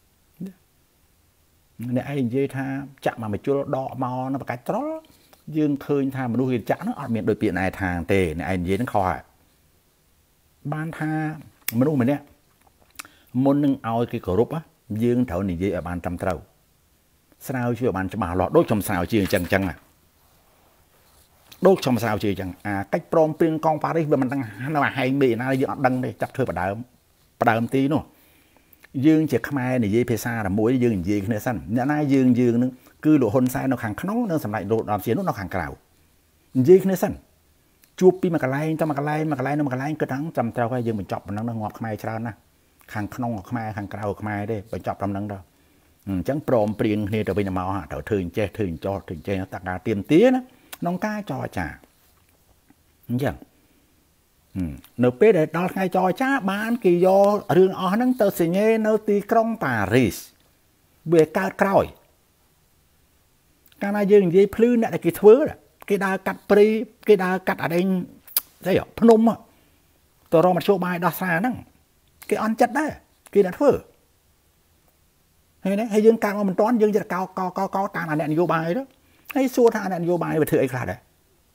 này ai dây tha chạm mà mày chưa đọ mò nó cái chó dương khơi tha mà đôi chạm nó ở miệng đôi biển này thang tề này ai dây nó kho ban tha mà đôi mình nè môn nâng ao cái cổ rúp á dương thở này dây ở ban trăm trâu sao chưa ban cho mà lọt đốt trong sao chưa chẳng chẳng à đốt trong sao chưa chẳng à cách prom pin con Paris bên mình đang nó là hay bị nó dương đăng đây chặt thưa vào đám vào đám tí nữa dương chỉ khai này dây pesa là mũi dương gì kia sẵn nhà nay dương dương nữa cứ độ hôn sai nó hàng nóng nó sầm lại độ làm gì nó hàng cào gì kia sẵn chụp pi mà cái lai cho mà cái lai mà cái lai nó mà cái lai cứ thắng chầm treo cái dương mình chọc nó nó ngọt khai cho nó hàng nóng ngọt khai hàng cào khai đây phải chọc làm nắng đâu chẳng prom prieng này từ bây giờ màu hả từ thường che thường cho thường che nó tạc đà tiền tía đó nông cá cho trả chẳng nửa pê để đó ngay cho cha bán kỳ do riêng ở nắng tơ xì nhê nơ tì krong Paris về cao còi cái này dương gì phứ này là cái thứ đó cái đa cắt pri cái đa cắt ở đây đấy ạ phnom á tôi rồi mà show bài đó xa nắng cái ăn chất đấy cái đã thứ hay đấy hay dương cao mà mình toán dương rất cao cao cao cao ta là đèn vô bài đó hay xua tha đèn vô bài về thử ấy là đấy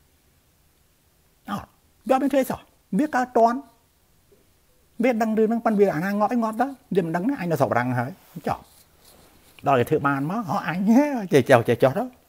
đó do bên thuê sao biết cao toán biết đăng đưa năng pan việc anh ngọt ngọt đó dùm đăng anh nó sầu răng hả chọn đó là thử bàn mà họ anh nhé chạy chèo chạy chọt đó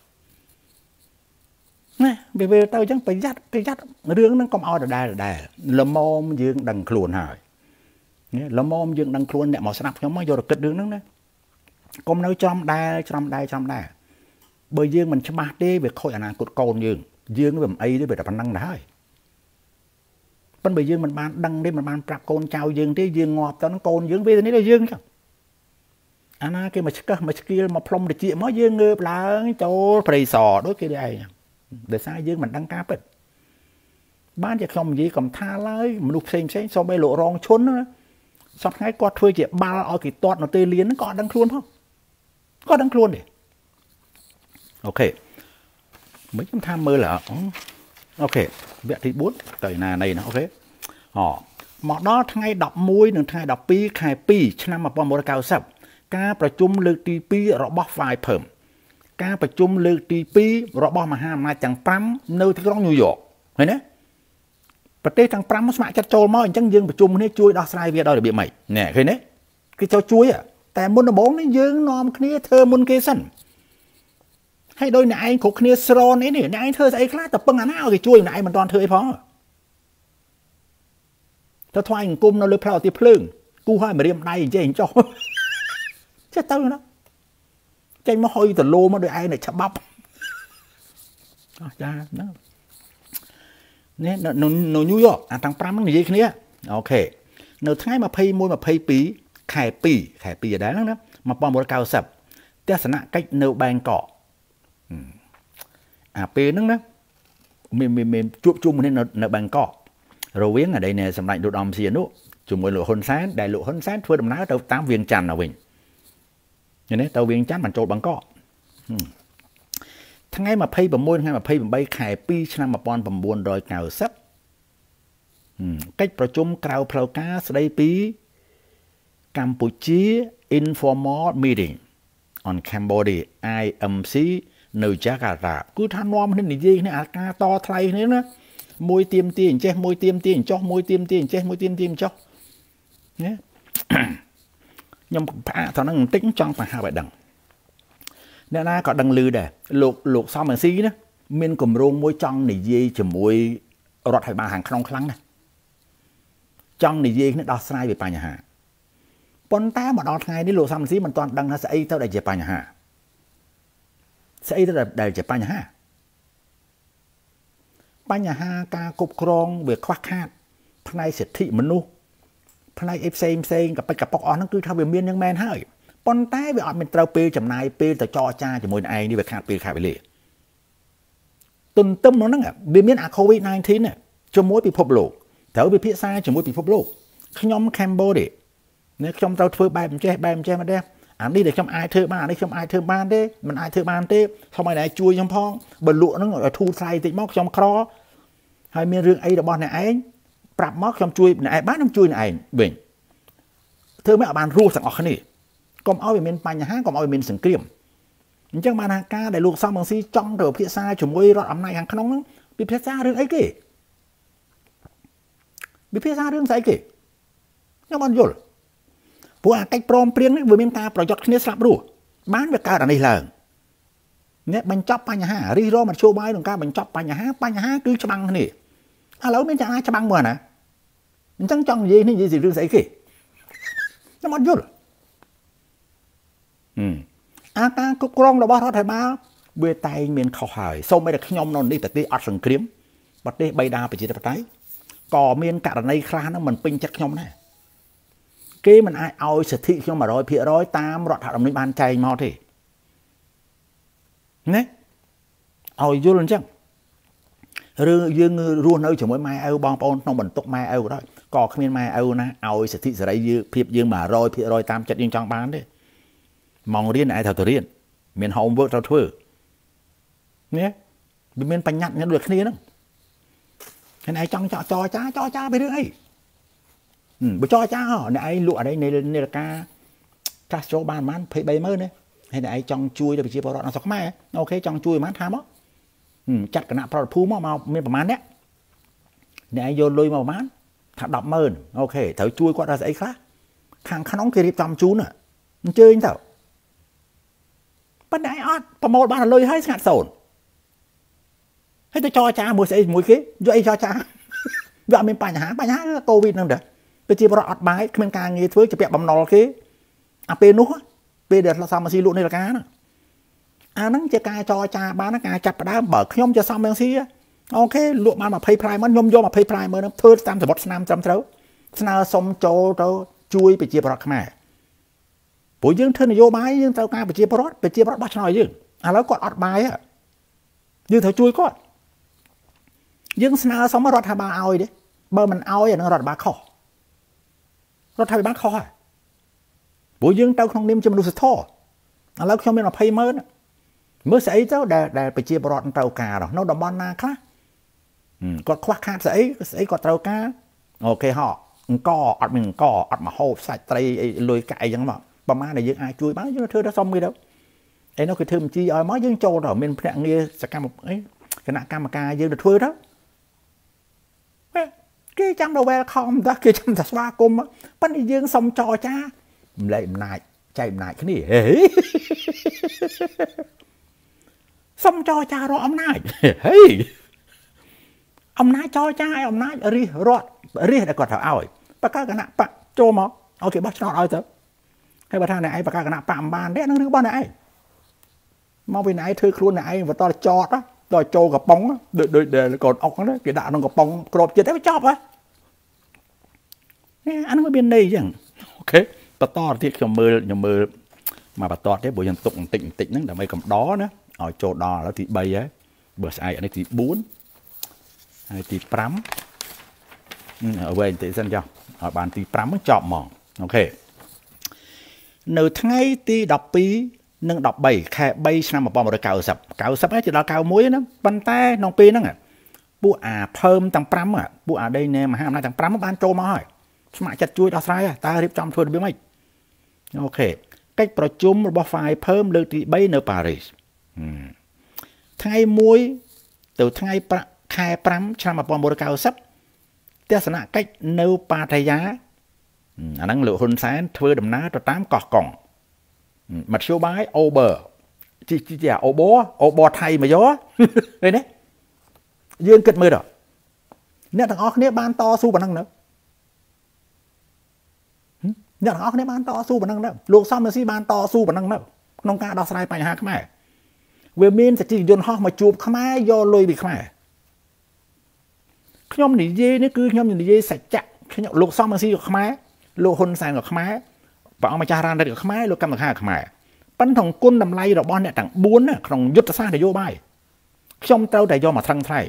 nè về về tao chẳng phải dắt cái dắt riêng nó còn ao ở đây ở đây là mồm dương đằng khuôn hả là mồm dương đằng khuôn nè màu snap nhóm mới vô được kết đường đó công nói trong đây trong đây trong đây bởi dương mình cho mát đi việc khôi anh cột cồn dương dương nó ấy để về tập năng đó bên bởi dương mình ban đăng đi mình ban trap côn chào dương thế dương ngọt cho nó côn dương về thế này là dương chứ anh cái mà cái mà kia mà plong để chị mới dương ngợp là chỗ phải sò đối cái đây để sai dương mình đăng cáp ấy ban chỉ không gì còn tha lái mình đục xem xem sau bây lộ rong chốn nữa sắp ngay qua thuê chị ba ở cái toát nó tê liên nó có đăng luôn không có đăng luôn đi ok mấy trăm tham mơ là ok vẽ thì bốn tới là này nó ok họ mọ đó thay đọc muối nữa thay đọc pi khai pi năm mà bọn một cao sập caประชุมលើកទីពីររបស់ฝ่ายភើមការប្រជុំលើកទីពីររបស់មហាអំណាចទាំងប្រាំនៅទីក្រុងញូវយ៉កឃើញទេប្រទេសទាំងប្រាំស្ម័គ្រចិត្តចូលមកអញ្ចឹងយើងប្រជុំគ្នាជួយដោះស្រាយវាដោយរបៀបម៉េចណែឃើញទេគេចូលជួយតែមុនដំបូងនេះយើងនាំគ្នាធ្វើមុនគេសិនហើយដោយអ្នកឯងគ្រប់គ្នាស្រនអីនេះអ្នកឯងធ្វើស្អីខ្លះតែពឹងអាណាឲ្យគេជួយអ្នកឯងមិនទាន់ធ្វើអីផងទៅថ្វាយអង្គមនៅលើផ្លូវទីភ្លើងគូឲ្យមករៀមដៃអញ្ចឹងចុះចេះទៅណាចេញមកហុយទៅលោមកដោយឯងនឹងច្បាប់អស់ចាណានេះនៅនៅញូវយ៉កអាទាំងប្រាំហ្នឹងនិយាយគ្នាអូខេនៅថ្ងៃยี่สิบเอ็ด ยี่สิบสองខែពីរខែពីរដែរហ្នឹងណាnineteen ninetyទស្សនកិច្ចនៅបែងកកអាពេលហ្នឹងណាមានមានជួបជុំគ្នានៅនៅបែងកករវាងអាđây nèសម្ដេចលោកឧត្តមសៀននោះជាមួយលោកហ៊ុនសែនដែលលោកហ៊ុនសែនធ្វើដំណើរទៅតាមវៀងច័ន្ទទៅវិញឃើញទេទៅវៀងច័ន្ទបានចូលបាងកកថ្ងៃยี่สิบหก ថ្ងៃยี่สิบแปดខែពីរឆ្នាំnineteen ninetyកិច្ចប្រជុំក្រៅផ្លូវការស្ដីពីកម្ពុជា Informal Meeting on Cambodia ไอ เอ็ม ซี នៅចាកាតាគឺថានាំគ្នានិយាយគ្នាអាការតថ្លៃគ្នាណាមួយទៀមទាអញ្ចេះមួយទៀមទាអញ្ចោះមួយទៀមទាអញ្ចេះមួយទៀមទាអញ្ចោះណាខ្ញុំផ្អាកទៅហ្នឹងបន្តិចចង់បង្ហាប់ឲ្យដឹងអ្នកណាក៏ដឹងឮដែរលោកលោកសំរងស៊ីណាមានគម្រោងមួយចង់និយាយជាមួយរដ្ឋាភិបាលខាងក្នុងខ្លាំងណាស់ចង់និយាយគ្នាដោះស្រាយពីបញ្ហាប៉ុន្តែមកដល់ថ្ងៃនេះលោកសំរងស៊ីមិនទាន់ដឹងថាស្អីទៅដែលជាបញ្ហាស្អីទៅដែលជាបញ្ហាបញ្ហាការគ្រប់គ្រងវាខ្វះខាតផ្នែកសិទ្ធិមនុស្សផ្នែកអីផ្សេងផ្សេងកប៉ិចកប៉ុកអស់ហ្នឹងគឺថាវាមានយ៉ាងមែនហើយប៉ុន្តែវាអត់មានត្រូវពេលចំណាយពេលទៅចរចាជាមួយនឹងឯងនេះវាខាតពេលខាតវេលាទន្ទឹមនឹងហ្នឹងវាមានអា COVID nineteen ជាមួយពិភពលោកត្រូវវិភាសាជាមួយពិភពលោកខ្ញុំ Cambodia នេះខ្ញុំត្រូវធ្វើបែបអញ្ចេះបែបអញ្ចេះមកដែរអានេះដែលខ្ញុំអាចធ្វើបានអានេះខ្ញុំអាចធ្វើបានទេមិនអាចធ្វើបានទេខ្ញុំឲ្យតែជួយខ្ញុំផងបើលក់ហ្នឹងឲ្យធូរថ្លៃតិចមកខ្ញុំក្រហើយមានរឿងអីរបស់អ្នកឯងប្រាប់មកខ្ញុំជួយអ្នកឯងបានខ្ញុំជួយអ្នកឯងវិញធ្វើមិនឲ្យបានរស់ទាំងអស់គ្នាកុំឲ្យវាមានបញ្ហាកុំឲ្យមានសង្គ្រាមអញ្ចឹងបានថាការដែលលោកសំរងស៊ីចង់ទៅពិភាក្សាជាមួយរដ្ឋអំណាចខាងក្នុងហ្នឹងពិភាក្សារឿងអីគេពិភាក្សារឿងស្អីគេខ្ញុំអត់យល់ព្រោះអាកិច្ចព្រមព្រៀងនេះវាមានការប្រយុទ្ធគ្នាស្លាប់រស់បានវាកើតអានេះឡើងអ្នកបញ្ចប់បញ្ហារិះរោមធ្យោបាយក្នុងការបញ្ចប់បញ្ហាបញ្ហាគឺច្បាំងគ្នាឥឡូវមានចាណាច្បាំងមើលណាអញ្ចឹងចង់និយាយនេះនិយាយពីរឿងស្អីគេ nó mất dứt ừ à ta cục rong là bao đó thầy ba bê tay miền khẩu hải xong mới được nhom non đi tại tí ọt sừng kiếm bắt đi bay đaไปchỉ tập tay cò miền cả này khá nó mình pin chắc nhom này cái mình ai ao sở thị nhom mà rồi phía rồi tam rọt hạ đồng ní ban chay mau thì nè ao vô lên chăng rư dương ruộng nơi chỉ mới mai ao bong bong trong mình tục mai ao đó cò không miền mai ao na ao sở thị sở đây dương phía dương mà rồi phía rồi tam chặt dương trong bán đấy mong riêng ai thảo tự riêng miền hậu vợ tao thưa nhé bên miền bánh nhặt nhận được cái đó cái này trong cho cho cha cho cha về đứa ấy ừ bữa cho cha hả này lụa ở đây này này là ca ca số bàn mán phải bay mới đấy hay này trong chui để bị chia bao nó sọc mai ok trong chui mán tham á ừ chặt cái nạp vào phú mà màu miền bờ mán đấy này vô lôi màu mán thả đập mơn ok thử chui qua ra dãy khác thằng khăn nóng kia đi trong chú nữa chơi anh thảo bắt đại ótประมดบ้านเลยให้สกัดโซนให้ตัวจอจ้ามือใส่มือกี้ด้วยจอจ้าว่ามีปัญหาปัญหาโควิดนั่นเด้อไปจีบเราอดไม้เมืองการเงี้ยเพื่อจะเปียบำนอกี้อ่ะเป็นนู้เป็นเดือดเราซ้ำมาซีลุในละกันอ่ะอันนั้นจะการจอจ้าบ้านนักการจับได้เบิกขยมจะซ้ำอย่างซีโอเคลวกมาแบบเพย์พรายมันยมยมแบบเพย์พรายเมื่อนั้นเธอตามสมบัติสนามจำเท้าสนามสมโจโจช่วยไปจีบเราขมาปุ๋ยยังเธอในโยบายยังเจ้าการไปเจียบรถไปเจียบรถบ้าชนอยยังอ่ะแล้วกดอดบายอ่ะยังเธอช่วยก็ยังสนามสมรถทบาเอาดิเบอร์มันเอาอย่างนั้นรถบาข้อรถไทยบ้าข้อปุ๋ยยังเจ้าของนิ่มจะมาดูสะท้ออ่ะแล้วเขาไม่มาเพย์เมอร์เมื่อใส่เจ้าได้ได้ไปเจียบรถเจ้ากาหรอน้องดอมบอลนาคละกดควักขาดใส่ใส่กดเจ้ากาโอเคห่อก็อดมึงก็อดมาโฮใส่ไตรลอยไก่ยังแบบประมาณไหนยังไอ้ช่วยบ้างยังเธอได้ซ่อมไม่ได้ไอ้น้องคือเธอมันจีอ้อยม้อยยังโจเราเป็นพนักงานสักการไอ้คณะกรรมการยังได้ช่วยđó cái trăm đầu về không đó cái trăm thật xoa cung á bắt đi dương xong trò cha lại lại chạy lại cái này xong trò cha rồi ông này hey ông này cho cha ông này ri rót ri đã còn thảo ỏi bắt các cái nạ bắt trô mà ok bắt nó ỏi tớiให้ประธานไหนประกาศคณะปามบานได้นั่งนึกบ้านไหนมองไปไหนเธอครัวไหนว่าตอนจอดนะตอนโจกับปองนะเดือดเดือดเดือดก่อนออกนะกี่ด่าน้องกับปองกรอบจะได้ไม่ชอบวะเนี่ยอันนั้นไม่เป็นได้ยังโอเคปะตอที่ขมือขมือมาปะตอที่บุญยันตุกติ่งติ่งนั่นแต่ไม่กับđóนะเอาโจดอแล้วที่ใบấy bữa sai ở đây thì bốn hay thì pram ở bên thì dân cho ở bàn thì pram mới chọn mỏng ok nơi thay tí đọc pi nâng đọc bảy khai bay sang một bom rồi cào sập cào sập ấy chỉ là cào muối nó bàn tay nòng pi nó à bu à thơm tăng pram à bu à đây nè mà hai năm tăng pram ban trâu mà hỏi mà chặt chui đào sai à ta riêng trong thôi biết mấy ok cáchประชุมរបស់ ฝ่าย เพิ่ม លើកទី 3 នៅ Paris ថ្ងៃ មួយ ទៅ ថ្ងៃ ខែ 5 ឆ្នាំ một nghìn chín trăm chín mươi ទស្សនកិច្ច នៅ ប៉ាតាយាអាហ្នឹងលោកហ៊ុនសែនធ្វើដំណើរទៅតាមកោះកុងមធ្យោបាយ Uber ជីជីអា Uber Uber ថៃមកយកឃើញទេយើងគិតមើលដល់អ្នកទាំងអស់គ្នាបានតស៊ូប៉ុណ្ណឹងនៅអ្នកទាំងអស់គ្នាបានតស៊ូប៉ុណ្ណឹងនៅលោកសំរាសីបានតស៊ូប៉ុណ្ណឹងនៅក្នុងការដោះស្រាយបញ្ហាខ្មែរវាមានសច្ចិយន្តហោះមកជួបខ្មែរយកលុយពីខ្មែរខ្ញុំនិយាយនេះគឺខ្ញុំនិយាយសច្ចៈខ្ញុំលោកសំរាសីcủaខ្មែរលោកហ៊ុនសែនcủaខ្មែរព្រះអង្គម្ចាស់រានរដ្ឋcủaខ្មែរលោកកម្មខាខ្មែរប៉ុន្តែគុណតម្លៃរបស់អ្នកទាំងបួនក្នុងយុទ្ធសាស្ត្រនយោបាយខ្ញុំត្រូវតែយកមកថ្លឹងថ្លែង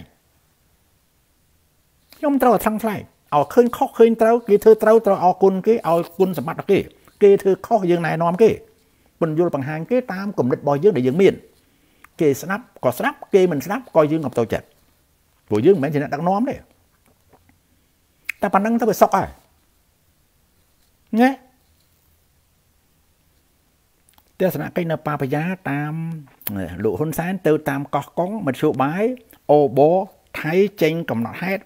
ខ្ញុំត្រូវតែថ្លឹងថ្លែងឲ្យឃើញខុសឃើញត្រូវគេធ្វើត្រូវត្រូវអរគុណគេឲ្យគុណសម្បត្តិគេគេធ្វើខុសយើងណែនាំគេពន្យល់បង្ហាញគេតាមគំនិតរបស់យើងដែលយើងមានគេស្ដាប់ក៏ស្ដាប់គេមិនស្ដាប់ក៏យើងក៏ទៅចិត្តព្រោះយើងមិនមែនជាអ្នកដឹកនាំទេតែប៉ុណ្្នឹងទៅវាសុកហើយណែទស្សនកិច្ចនៅប៉ាប៉ាយ៉ាតាមលោកហ៊ុនសែនទៅតាមកោះកុងមធ្យោបាយអូបូថៃចេញកំណត់ហេតុ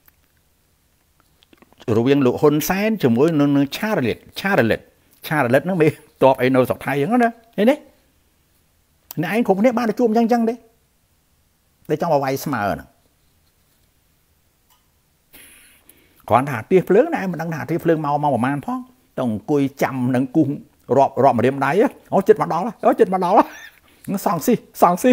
រវាងលោកហ៊ុនសែនជាមួយនឹងឆារ៉ាលិតឆារ៉ាលិតឆារ៉ាលិតហ្នឹងមានតបអីនៅស្រុកថៃហ្នឹងណាឃើញទេអ្នកឯងគ្រប់គ្នាបានទៅជួបអញ្ចឹងអញ្ចឹងទេតែចង់មកវាយស្មើហ្នឹងគ្រាន់ថាទៀសភ្លើងតែមិនដឹងថាទៀសភ្លើងមកមកប្រហែលផងต้องคุยจำนังกุ้งรอบรอบมาเรียมได้อะอ๋อจิตมาดอละอ๋อจิตมาดอละสองสิสองสิ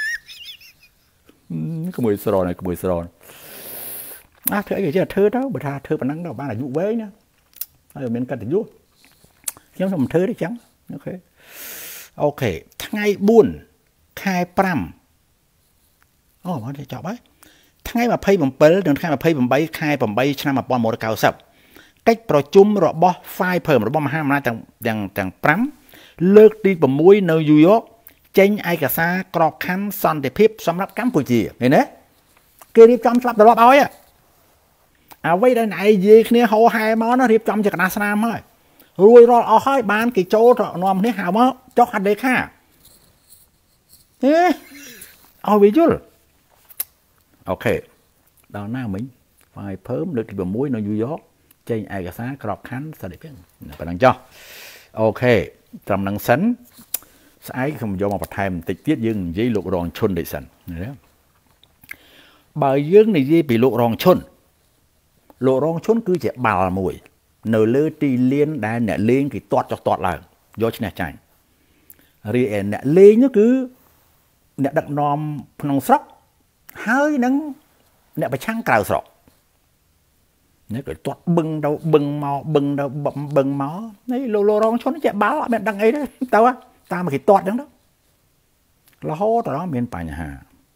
ขโมยสโลนขโมยสโลนอ่ะเธอไอ้เจ้าเธอđó bữa thàเธอปนังđóบ้านlà dụ vế nha ở bên cạnh dụ giống nhưเธอได้จังโอเคโอเคថ្ងៃបួនខែប្រាំអូមកចប់ហើយថ្ងៃยี่สิบเจ็ดនិងថ្ងៃยี่สิบแปดខែแปดឆ្នាំmột nghìn một trăm chín mươiកិច្ចប្រជុំរបស់ Five ភើមរបស់មហាអំណាចទាំងទាំងទាំង5លើកទី6នៅញូវយ៉កចេញឯកសារក្របខ័ណ្ឌសន្តិភាពសម្រាប់កម្ពុជាឃើញទេគេរៀបចំស្លាប់ត្រឡប់ឲ្យអ្វីដែលឯងនិយាយគ្នាហោហែមកណារៀបចំជាកណ្ដាស់ស្នាមហើយរួយរាល់អស់ហើយបានគេចូលនាំគ្នាហៅមកចុះហត្ថលេខាហេឲ្យវាយល់អូខេដល់ណាមិញ Five ភើមលើកទី6នៅញូវយ៉កចេញឯកសារក្របខ័ណ្ឌសន្តិភាពប៉ុណ្ណឹងចុះអូខេត្រឹមនឹងសិនស្អែកខ្ញុំយកមកបន្ថែមបន្តិចទៀតយើងនិយាយលោករងឈុនដូចសិនណាបើយើងនិយាយពីលោករងឈុនលោករងឈុនគឺជាបាល់មួយនៅលើទីលានដែលអ្នកលេងគេទាត់ចុះទាត់ឡើងយកឈ្នះចាញ់រីឯអ្នកលេងនោះគឺអ្នកដឹកនាំក្នុងស្រុកហើយនឹងអ្នកប្រឆាំងក្រៅស្រុកនេះគេទាត់បឹងទៅបឹងមកបឹងទៅបឹងមកនេះលោករងឈុនជាបាល់អត់មានដឹងអីទេទៅតាមគេទាត់អញ្ចឹងទៅរហូតដល់មានបញ្ហា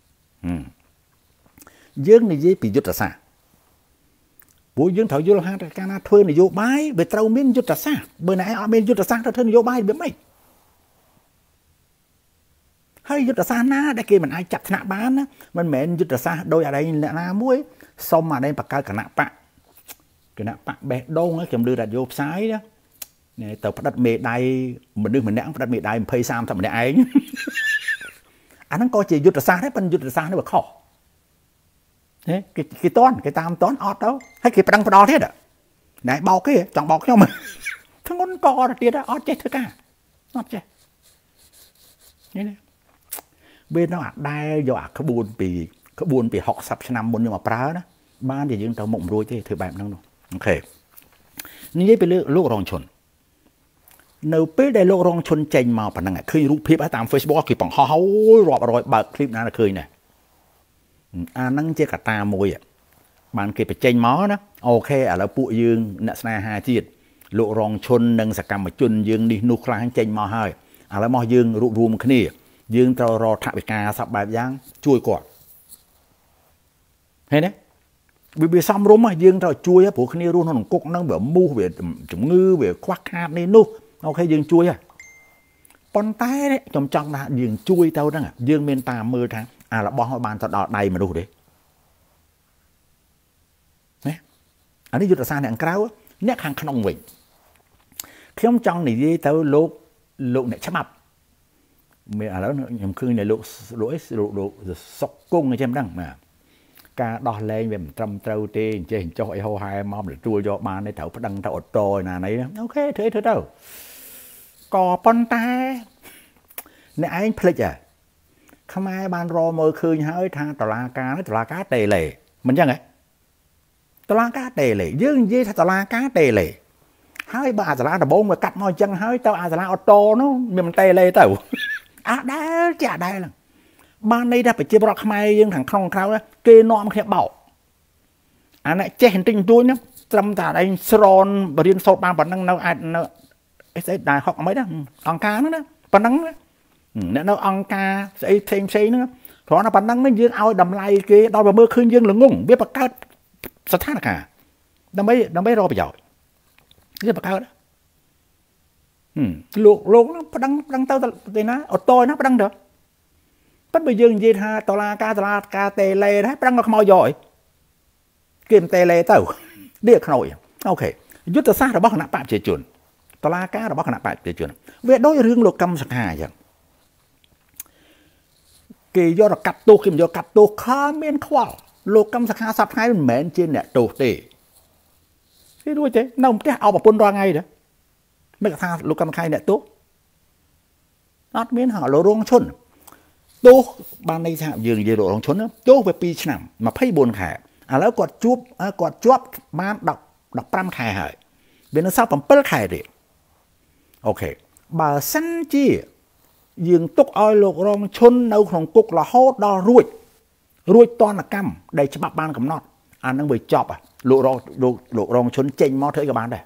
យើងនិយាយពីយុទ្ធសាស្ត្រពួកយើងត្រូវយល់ថាការណាធ្វើនយោបាយវាត្រូវមានយុទ្ធសាស្ត្របើណែអត់មានយុទ្ធសាស្ត្រទៅធ្វើនយោបាយវាមិនហើយយុទ្ធសាស្ត្រណាដែលគេមិនអាចចាត់ថ្នាក់បានណាមិនមែនយុទ្ធសាស្ត្រដោយអីអ្នកណាមួយសុំអានេះបង្កើតគណៈបកគណៈបកបេះដូងខ្ញុំលឺរ៉ាឌីយ៉ូផ្សាយណាទៅផ្ដិតមេដៃមនុស្សម្នាក់ផ្ដិតមេដៃยี่สิบ สามสิบម្នាក់ឯងអាហ្នឹងក៏ជាយុទ្ធសាស្ត្រដែរប៉ុន្តែយុទ្ធសាស្ត្រនេះវាខុសហេគេគេតន់គេតាមតន់អត់ទៅហើយគេប្រឹងផ្ដាល់ទៀតណែបោកគេចង់បោកខ្ញុំធ្ងន់កទៅទៀតអត់ចេះធ្វើការអត់ចេះនេះនេះវានៅអាដែលយកអាក្បួនពីក្បួនពីหกสิบឆ្នាំមុនយកមកប្រើណាបានជាយើងទៅមុខមិនរួចទេធ្វើបែបហ្នឹងនោះអូខេនិយាយពីលោករងឈុននៅពេលដែលលោករងឈុនចេញមកប៉ុណ្ណឹងឃើញរូបភាពតាម Facebook គេបង្ហោះហើយរាប់រយបើកคลิปណាឃើញដែរអាហ្នឹងជាកត្តាមួយបានគេបញ្ចេញមកណាអូខេឥឡូវពួកយើងអ្នកស្នេហាជាតិលោករងឈុននិងសកម្មជនយើងនេះនោះខ្លះចេញមកហើយឥឡូវមកយើងរួបរวมគ្នាយើងត្រូវរកថវិកាសពបែបយ៉ាងជួយគាត់ឃើញទេវាវាសំរុំយើងត្រូវជួយព្រោះគ្នារស់ក្នុងគុកហ្នឹងវាមូសវាជំងឺវាខ្វះខាតនេះនោះអូខេយើងជួយហ่ะប៉ុន្តែខ្ញុំចង់ថាយើងជួយទៅហ្នឹងយើងមានតាមមើលថាអារបស់ឲ្យបានទៅដល់ដៃមនុស្សទេណាអានេះយុទ្ធសាស្ត្រអ្នកក្រៅអ្នកខាងក្នុងវិញខ្ញុំចង់និយាយទៅលោកលោកអ្នកច្បាប់មានឥឡូវខ្ញុំឃើញនៅលោកលោកអីលោកលោកសុកគង់អញ្ចឹងហ្នឹងបាទការដោះលែងវាមិនត្រឹមត្រូវទេអញ្ចេះអញ្ចោះអីហោហែមកមិនទទួលយកបានទេត្រូវប្តឹងទៅអូតូណាណីអូខេធ្វើធ្វើទៅក៏ប៉ុន្តែអ្នកឯងភ្លេចហ៎ខ្មែរបានរមើលឃើញហើយថាតឡាការនេះតឡាការតេឡេមិនអញ្ចឹងហ៎តឡាការតេឡេយើងនិយាយថាតឡាការតេឡេហើយបើអាសាលាដំបងមកកាត់មកអញ្ចឹងហើយទៅអាសាលាអូតូនោះមានតេឡេទៅអាដែលជាអាដែលហ្នឹងបានន័យថាប្រជាពលរដ្ឋខ្មែរយើងខាងក្នុងក្រៅគេនាំគ្នាបោកអានេះចេះបន្តិចបន្តួចហ្នឹងត្រឹមតែឯងស្រនរៀនសូត្របានប៉ុណ្ណឹងនៅអាចនៅអីស្អីដែរហុកអីណាអង្គការហ្នឹងណាប៉ុណ្ណឹងអ្នកនៅអង្គការស្អីផ្សេងផ្សេងហ្នឹងគ្រាន់តែប៉ុណ្ណឹងនេះយើងឲ្យតម្លៃគេដល់បើមើលឃើញយើងល្ងងវាបង្កើតស្ថានភាពដើម្បីដើម្បីរកប្រយោជន៍វាបង្កើតលោកលោកហ្នឹងប្តឹងប្តឹងទៅទៅណាអូតូណាប្តឹងទៅប៉ុន្តែបើយើងនិយាយថាតឡាការតឡាការតេឡេហ្នឹងប្តឹងមកខ្មោចយកអីគេមិនតេឡេទៅដៀកខ្នើយអូខេយុទ្ធសាស្ត្ររបស់គណៈបកប្រជាជនតឡាការរបស់គណៈបកប្រជាជនវាដូចរឿងលោកកម្មសខាអញ្ចឹងគេយកទៅកាត់ទោសគេមិនយកកាត់ទោសខំមានខ្វល់លោកកម្មសខាសប្តាហ៍មិនមែនជាអ្នកទោសទេគេរួចទេនៅផ្ទះអោបប្រពន្ធរាល់ថ្ងៃទេមិនថាលោកកម្មសខាអ្នកទោសអត់មានហៅលោករងឈុនទោសបានន័យថាយើងនិយាយលោករងឈុនទោសវាពីរឆ្នាំยี่สิบสี่ខែឥឡូវគាត់ជួបគាត់ជាប់បានដប់ប្រាំខែហើយវានៅសល់bảyខែទៀតអូខេបើសិនជាយើងទុកឲ្យលោករងឈុននៅក្នុងគុករហូតដល់រួចរួចតនកម្មដែលច្បាប់បានកំណត់អានឹងវាចប់លោករងលោករងឈុនចេញមកធ្វើក៏បានដែរ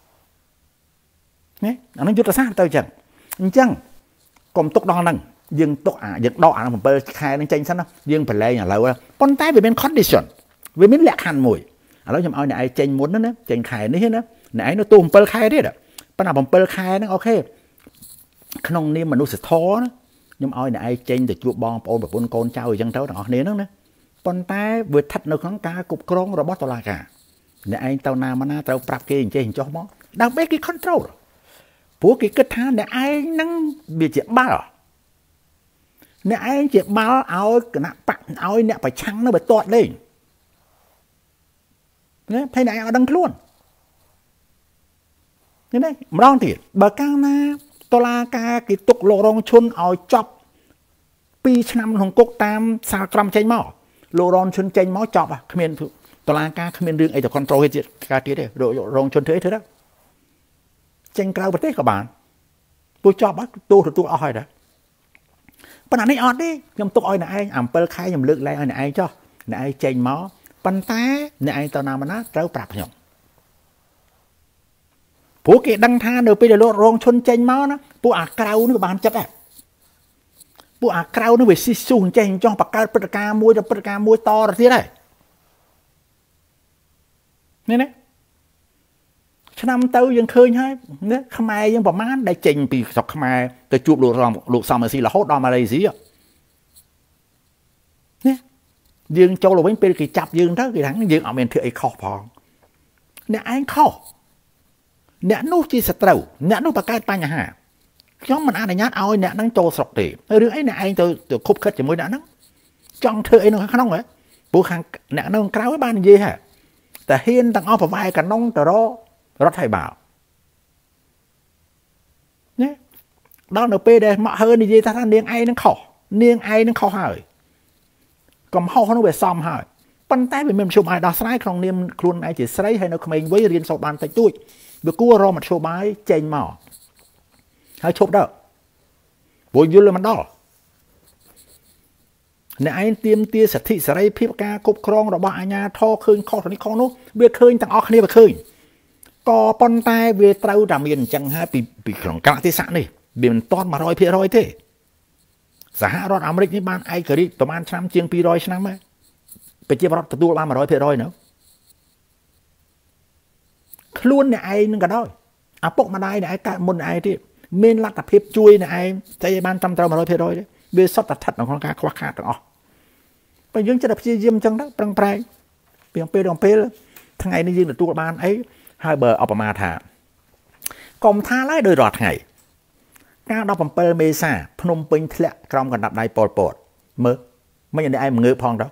ណាអានឹងយុទ្ធសាស្ត្រទៅចឹងអញ្ចឹងកុំទុកដល់ហ្នឹងយើងទុកអាយើងដកអាbảyខែនឹងចេញសិនណាយើងប្រឡែងឥឡូវប៉ុន្តែវាមាន condition វាមានលក្ខខណ្ឌមួយឥឡូវខ្ញុំឲ្យអ្នកឯងចេញមុនណាចេញខែនេះណាអ្នកឯងនៅទូbảyខែទៀតប៉ុន្តែbảyខែហ្នឹងអូខេក្នុងនាមមនុស្សធម៌ណាខ្ញុំឲ្យអ្នកឯងចេញទៅជួបបងប្អូនប្រពន្ធកូនចៅអញ្ចឹងទៅទាំងអស់គ្នាហ្នឹងណាប៉ុន្តែវាស្ថិតនៅក្នុងការគ្រប់គ្រងរបស់តុលាការអ្នកឯងទៅណាមកណាត្រូវប្រាប់គេអញ្ចេះអញ្ចោះមកដើម្បីគេ control ព្រោះគេគិតថាអ្នកឯងហ្នឹងវាជាបាល់អ្នកឯងជាបាល់ឲ្យគណៈបកឲ្យអ្នកប្រឆាំងនៅបើទាត់លេងណាភ័យអ្នកឯងអត់ដឹងខ្លួននេះម្ដងទៀតបើកាលណាតុលាការគេទុកលោករងឈុនឲ្យចប់ពីរឆ្នាំក្នុងគុកតាមសាលក្រមចេញមកលោករងឈុនចេញមកចប់គ្មានតុលាការគ្មានរឿងអីទៅ control ទៀតការទៀតទេរងឈុនធ្វើអីធ្វើទៅចេញក្រៅប្រទេសក៏បានពូចប់ទូទទួលអស់ហើយដែរប៉ុន្តែនេះអត់ទេខ្ញុំទុកឲ្យអ្នកឯងអា7ខែខ្ញុំលើកឡើងឲ្យអ្នកឯងចុះអ្នកឯងចេញមកប៉ុន្តែអ្នកឯងទៅណាមកណាត្រូវប្រាប់ខ្ញុំព្រោះគេដឹងថានៅពេលដែលលោករងឈុនចេញមកណាពួកអាក្រៅនេះបានចិត្តដែរពួកអាក្រៅនេះវាស៊ីស៊ូអញ្ចេះអញ្ចោះបង្កើតព្រឹត្តិការណ៍មួយទៅព្រឹត្តិការណ៍មួយតទៅទៀតហើយនេះណាឆ្នាំទៅយើងឃើញហើយណាខ្មែរយើងប្រហែលដែលចេញពីស្រុកខ្មែរទៅជួបលោករងលោកសំរងស៊ីរហូតដល់ម៉ាឡេស៊ីណាយើងចូលទៅវិញពេលគេចាប់យើងទៅគេថាយើងអត់មានធ្វើអីខុសផងអ្នកឯងខុសអ្នកនោះជាសត្រូវអ្នកនោះបង្កើតបញ្ហាខ្ញុំមិនអនុញ្ញាតឲ្យអ្នកហ្នឹងចូលស្រុកទេរឿងអីអ្នកឯងទៅទៅខົບខិតជាមួយអ្នកហ្នឹងចង់ធ្វើអីនៅខាងក្នុងហ៎ព្រោះខាងអ្នកនៅក្រៅបាននិយាយហ่ะតែហ៊ានទាំងអស់ប្រវាយកណ្ដុងទៅររដ្ឋាភិបាលណាដល់នៅពេលដែលមកហើនិយាយថានាងឯងនឹងខុសនាងឯងនឹងខុសហើយកំហុសនោះវាសមហើយប៉ុន្តែវាមានមធ្យោបាយដោះស្រាយក្នុងនាមខ្លួនឯងជាស្រីហើយនៅក្មេងវ័យរៀនសូត្របានតិចតួចវាគួររកមធ្យោបាយចេញមកហើយឈប់ទៅព្រោះយល់មិនដល់អ្នកឯងទៀមទាសិទ្ធិសេរីភាពការគ្រប់គ្រងរបស់អាជ្ញាធរឃើញខុសនេះខុសនោះវាឃើញទាំងអស់គ្នាវាឃើញក៏ប៉ុន្តែវាត្រូវតែមានអញ្ចឹងហើយពីពីក្នុងកាលៈទេសៈនេះវាមិនតាន់មួយរយភាគរយទេសហរដ្ឋអាមេរិកនេះបានឯករាជ្យប្រហែលឆ្នាំជាងពីររយឆ្នាំហើយប្រជាពលរដ្ឋទទួលបានមួយរយភាគរយនៅខ្លួនអ្នកឯងនឹងក៏ដោយឪពុកម្ដាយអ្នកឯងកើតមុនអ្នកឯងទៀតមានលទ្ធភាពជួយអ្នកឯងតែបានត្រឹមត្រូវមួយរយភាគរយទេវាសុទ្ធតែស្ថិតនៅក្នុងការខ្វះខាតទាំងអស់បើយើងចិត្តតែព្យាយាមអញ្ចឹងទៅប្រឹងប្រែងពីពេលដល់ពេលថ្ងៃនេះយើងទទួលបានអីហើយបើឧបមាថាកុំថាឡើយដោយរាល់ថ្ងៃការដប់7មេសាភ្នំពេញធ្លាក់ក្រោមកណ្ដាប់ដៃប៉ុលពតមើលមិនអ្នកឯងងើបផងទៅ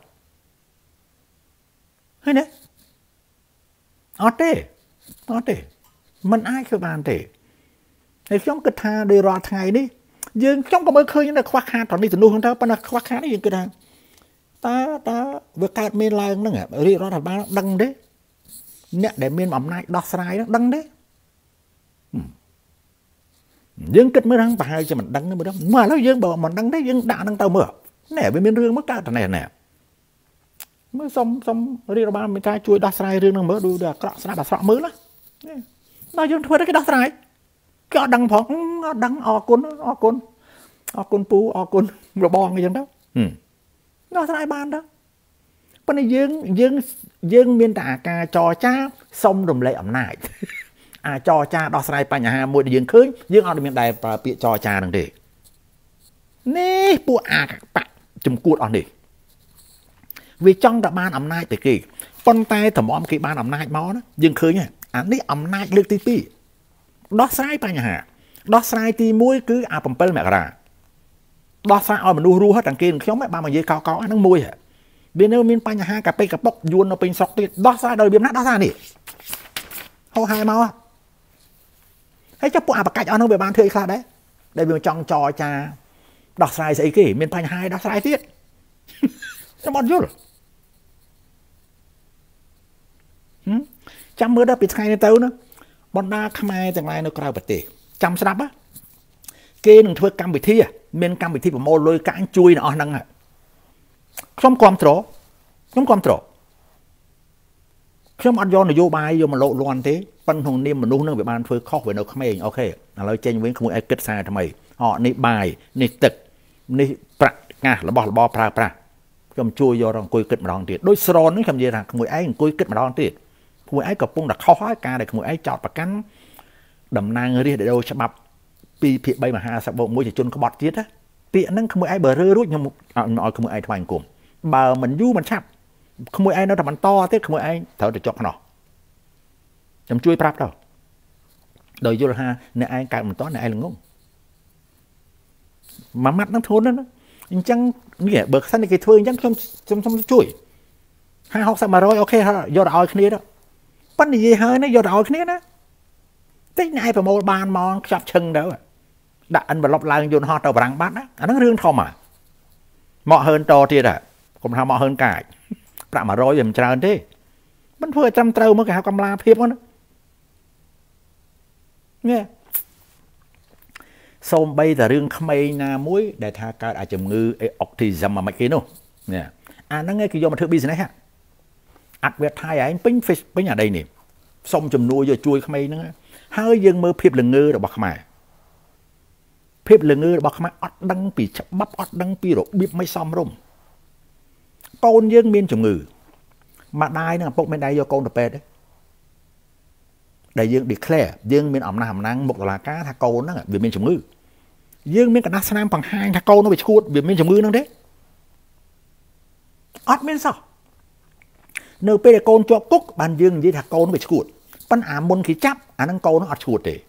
ហើយណាអត់ទេអត់ទេមិនអាចធ្វើបានទេហើយខ្ញុំគិតថាដោយរាល់ថ្ងៃនេះយើងខ្ញុំក៏មើលឃើញតែខ្វះខាតត្រនេះទៅនោះទៅប៉ុន្តែខ្វះខាតនេះយើងគិតថាតើតើវាកើតមានឡើងហ្នឹងរាជរដ្ឋាភិបាលដឹងទេអ្នកដែលមានអំណាចដោះស្រាយហ្នឹងដឹងទេយើងគិតមើលហ្នឹងប្រហែលជាមិនដឹងទេមើលទៅមកឥឡូវយើងបើមិនដឹងទេយើងដាក់ហ្នឹងទៅមើលណែវាមានរឿងមកកើតតែណែណែមើលសុំសុំរាជរដ្ឋាភិបាលមានការជួយដោះស្រាយរឿងហ្នឹងមើលដូចអាក្រក់ស្ដាប់អាស្រក់មើលណាដល់យើងធ្វើទៅគេដោះស្រាយគេអត់ដឹងផងអត់ដឹងអរគុណអរគុណអរគុណពូអរគុណរបងអញ្ចឹងទៅដោះស្រាយបានទៅប៉ុន្តែយើងយើងយើងមានតែអាការចរចាសុំរំលែកអំណាចអាចរចាដោះស្រាយបញ្ហាមួយដែលយើងឃើញយើងអត់មានដែរប្រើពាក្យចរចានឹងទេនេះពួកអាបកចំគួតអស់នេះវាចង់តែបានអំណាចទៅគេប៉ុន្តែតម្រាំគេបានអំណាចមកណាយើងឃើញអានេះអំណាចលើកទីពីរដោះស្រាយបញ្ហាដោះស្រាយទីមួយគឺអា7មករាដោះស្រាយឲ្យមនុស្សរស់ទាំងគេនិងខ្ញុំបានមកនិយាយកោកោអាហ្នឹងមួយវានៅមានបញ្ហាកាពេកកប៉ុកយួននៅពេញស្រុកទៀតដោះស្រាយដោយរបៀបណាដោះស្រាយនេះហៅហើយមកហើយចាប់ពួកអាបកាច់អស់នោះវាបានធ្វើអីខ្លះដែរដែលវាចង់ចរចាដោះស្រាយស្អីគេមានបញ្ហាដោះស្រាយទៀតខ្ញុំអត់យល់ចាំមើលដល់ពីថ្ងៃនេះទៅណា bọn đa khmerទាំងឡាយនៅក្រៅប្រទេសចាំស្ដាប់គេនឹងធ្វើកម្មវិធីមានកម្មវិធីប្រមូលលុយកាក់ជួយនៅអស់ហ្នឹងខ្ញុំគ្រប់គ្រងខ្ញុំគ្រប់គ្រងខ្ញុំអត់យកនយោបាយយកមកលោតលាន់ទេប៉ុន្តែក្នុងនាមមនុស្សនឹងវាបានធ្វើខុសវានៅក្មេងអូខេឥឡូវចេញវិញក្មួយឯងគិតសារថ្មីអនេះបាយនេះទឹកនេះប្រាក់កាសរបស់របរប្រើប្រាស់ខ្ញុំជួយយករអង្គុយគិតម្ដងទៀតដូចស្រននេះខ្ញុំនិយាយថាក្មួយឯងអង្គុយគិតម្ដងទៀតក្មួយឯងកំពុងតែខុសហើយការដែលក្មួយឯងចោតប្រកាន់តំណាងរាស្ត្រដែលច្បាប់ពីភាគបីមហាសបោកមួយជាជនក្បត់ទៀតណាពាក្យហ្នឹងក្មួយឯងបើរើរួចខ្ញុំឲ្យក្មួយឯងថ្វាយអង្គមបើមិនយូរមិនឆាប់ក្មួយឯងនៅតែបន្តទៀតក្មួយឯងត្រូវតែជាប់ខ្នោះខ្ញុំជួយប្រាប់ទៅដោយយល់ថាអ្នកឯងកើតមិនតអ្នកឯងល្ងងមួយម៉ាត់ហ្នឹងធ្ងន់ណាស់អញ្ចឹងនេះបើសិនគេធ្វើអញ្ចឹងខ្ញុំខ្ញុំខ្ញុំជួយห้าหกสิบ 100អូខេយកទៅឲ្យគ្នាទៅប៉ុន្តែនិយាយហើយណាយកទៅឲ្យគ្នាណាតែអ្នកឯងប្រមូលបានមកខ្ចប់ឈឹងទៅដាក់ envelope ឡើងយន្តហោះទៅបារាំងបាត់ណាអាហ្នឹងរឿងធំហ่ะមកហើនតទៀតហ่ะកុំថាមកហើនកាចប្រាក់100វាមិនច្រើនទេមិនធ្វើឲ្យត្រឹមត្រូវមកគេហៅកម្លាភាពហ្នឹងនេះសូម្បីតែរឿងក្មេងណាមួយដែលថាកើតអាចជំងឺ autism មកគេនោះនេះអាហ្នឹងគេយកមកធ្វើ business ហ่ะអត់វាថៃឯងពេញ face ពេញអាដីនេះសុំជំនួយយកជួយក្មេងហ្នឹងហើយយើងមើលភាពល្ងើរបស់ខ្មែរភាពល្ងើរបស់ខ្មែរអត់ដឹងពីច្បាប់អត់ដឹងពីរបៀបមិនសមរម្យកូនយើងមានជំងឺម្ដាយនឹងឪពុកមានដៃយកកូនទៅពេទ្យទេដែលយើង declare យើងមានអំណះអំណាងមុខតុលាការថាកូនហ្នឹងវាមានជំងឺយើងមានកណ្ដាស់ស្នាមបង្ហាញថាកូននោះវាឈួតវាមានជំងឺហ្នឹងទេអត់មានសោះនៅពេលដែលកូនជាប់គុកបានយើងនិយាយថាកូនវាឈួតប៉ុន្តែអាមុនគេចាប់អាហ្នឹងកូននោះអត់ឈួតទេ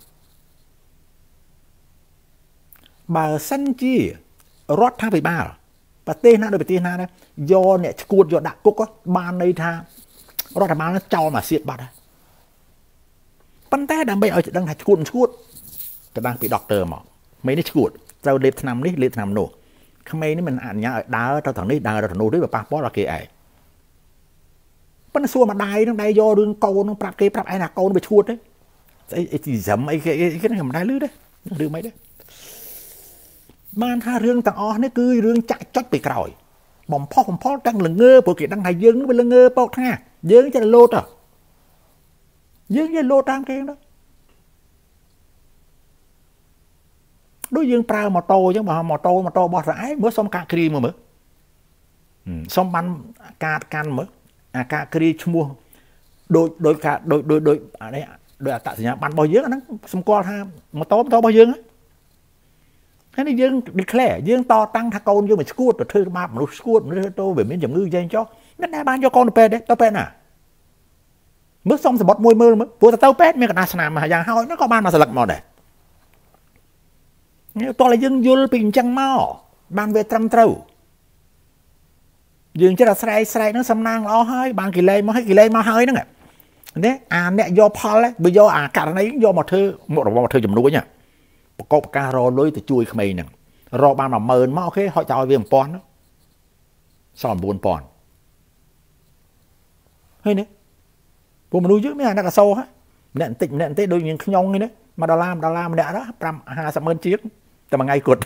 បើសិនជារដ្ឋាភិបាលប្រទេសណាដូចប្រទេសណាដែរយកអ្នកឈួតយកដាក់គុកបានន័យថារដ្ឋាភិបាលចោលមកសៀតបាត់ហើយប៉ុន្តែដើម្បីឲ្យដឹងថាឈួតមិនឈួតទៅដឹងពីដុកទ័រមកមេនេះឈួតត្រូវលេបថ្នាំនេះលេបថ្នាំនោះក្មេងនេះមិនអនុញ្ញាតឲ្យដើរទៅខាងនេះដើរទៅខាងនោះទេបើប៉ះពាល់ដល់គេឯងប៉ុន្តែសួរម្ដាយនឹងដៃយករឿងកូននឹងប្រាប់គេប្រាប់ឯងថាកូនវាឈួតទេស្អីអីទីសឹមអីគេគេមិនដែរលឺទេរឿងមិនដែរបានថារឿងទាំងអស់នេះគឺរឿងចាក់ចុចពីក្រោយបំផុសបំផុលទាំងល្ងើព្រោះគេដឹងថាយើងវាល្ងើពោកថាយើងចេះលោតទៅយើងចេះលោតតាមគេទៅដូចយើងប្រើម៉ូតូអញ្ចឹងបើម៉ូតូម៉ូតូបោះស្រាយមើលសុំកាកគ្រីមើលមើលសុំបានកាតកាន់មើលអាកាគ្រីឈ្មោះដូចដូចការដូចដូចដូចអានេះដូចអត្តសញ្ញាណប័ណ្ណរបស់យើងអាហ្នឹងសម្គាល់ថាម៉ូតូម៉ូតូរបស់យើងហើយនេះយើង declare យើងតតាំងថាកូនយើងមិនឈួតទៅធ្វើបាបមនុស្សឈួតមនុស្សទៅវាមានជំងឺយ៉ាងចុះមិនដែលបានយកកូនទៅពេទ្យទេទៅពេទ្យណាមើលសុំសម្បត្តិមួយមើលមើលព្រោះទៅទៅពេទ្យមានកណ្ដាស់ស្នាមមកយ៉ាងហើយនោះក៏បានមកស្លឹកមកដែរនេះតោះតែយើងយល់ពីអញ្ចឹងមកបានវាត្រឹមត្រូវយើងចេះតែស្រែកស្រែកហ្នឹងសំណាងល្អហើយបានគេលែងមកហើយគេលែងមកហើយហ្នឹងនេះអាអ្នកយកផលបើយកអាករណីយកមកធ្វើមុខរបរមកធ្វើជំនួយបកបការរលុយទៅជួយក្មេងហ្នឹងរកបាន10000មកអូខេហុចទៅឲ្យវា1000សល់9000ហើយនេះពួកមនុស្សយើងមានអាអ្នកកសោហ៎ម្នាក់បន្តិចម្នាក់បន្តិចដូចយើងខ្ញុំនេះ1ដុល្លារ1ដុល្លារម្នាក់đó50ម៉ឺនជាងតែមួយថ្ងៃគាត់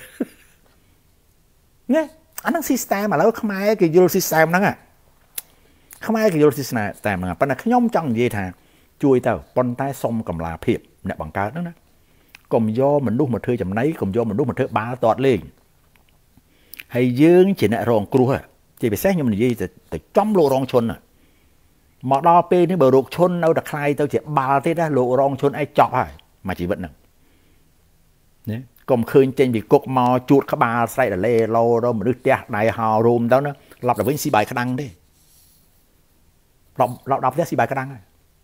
នេះអាហ្នឹង system ឥឡូវខ្មែរគេយល់ system ហ្នឹងខ្មែរគេយល់ system ហ្នឹងប៉ុន្តែខ្ញុំចង់និយាយថាជួយទៅប៉ុន្តែសុំកម្លាភាពអ្នកបង្កើតហ្នឹងណាកុំយកមនុស្សមកធ្វើចំណៃកុំយកមនុស្សមកធ្វើបាល់តតលេងហើយយើងជាអ្នករងគ្រោះជាពិសេសខ្ញុំនិយាយទៅចំលោករងឈុនមកដល់ពេលនេះបើរោគឈុននៅតែខ្លាយទៅជាបាល់ទៀតណាលោករងឈុនឯងចប់ហើយមកជីវិតហ្នឹងណាកុំឃើញចេញពីគុកមកជួតក្បាលស្រែកដលេឡោដល់មនុស្សផ្ទះដៃហោរោមទៅណាឡប់ទៅវិញស៊ីបាយក្តាំងទេឡប់ឡប់ដល់ផ្ទះស៊ីបាយក្តាំងហើយ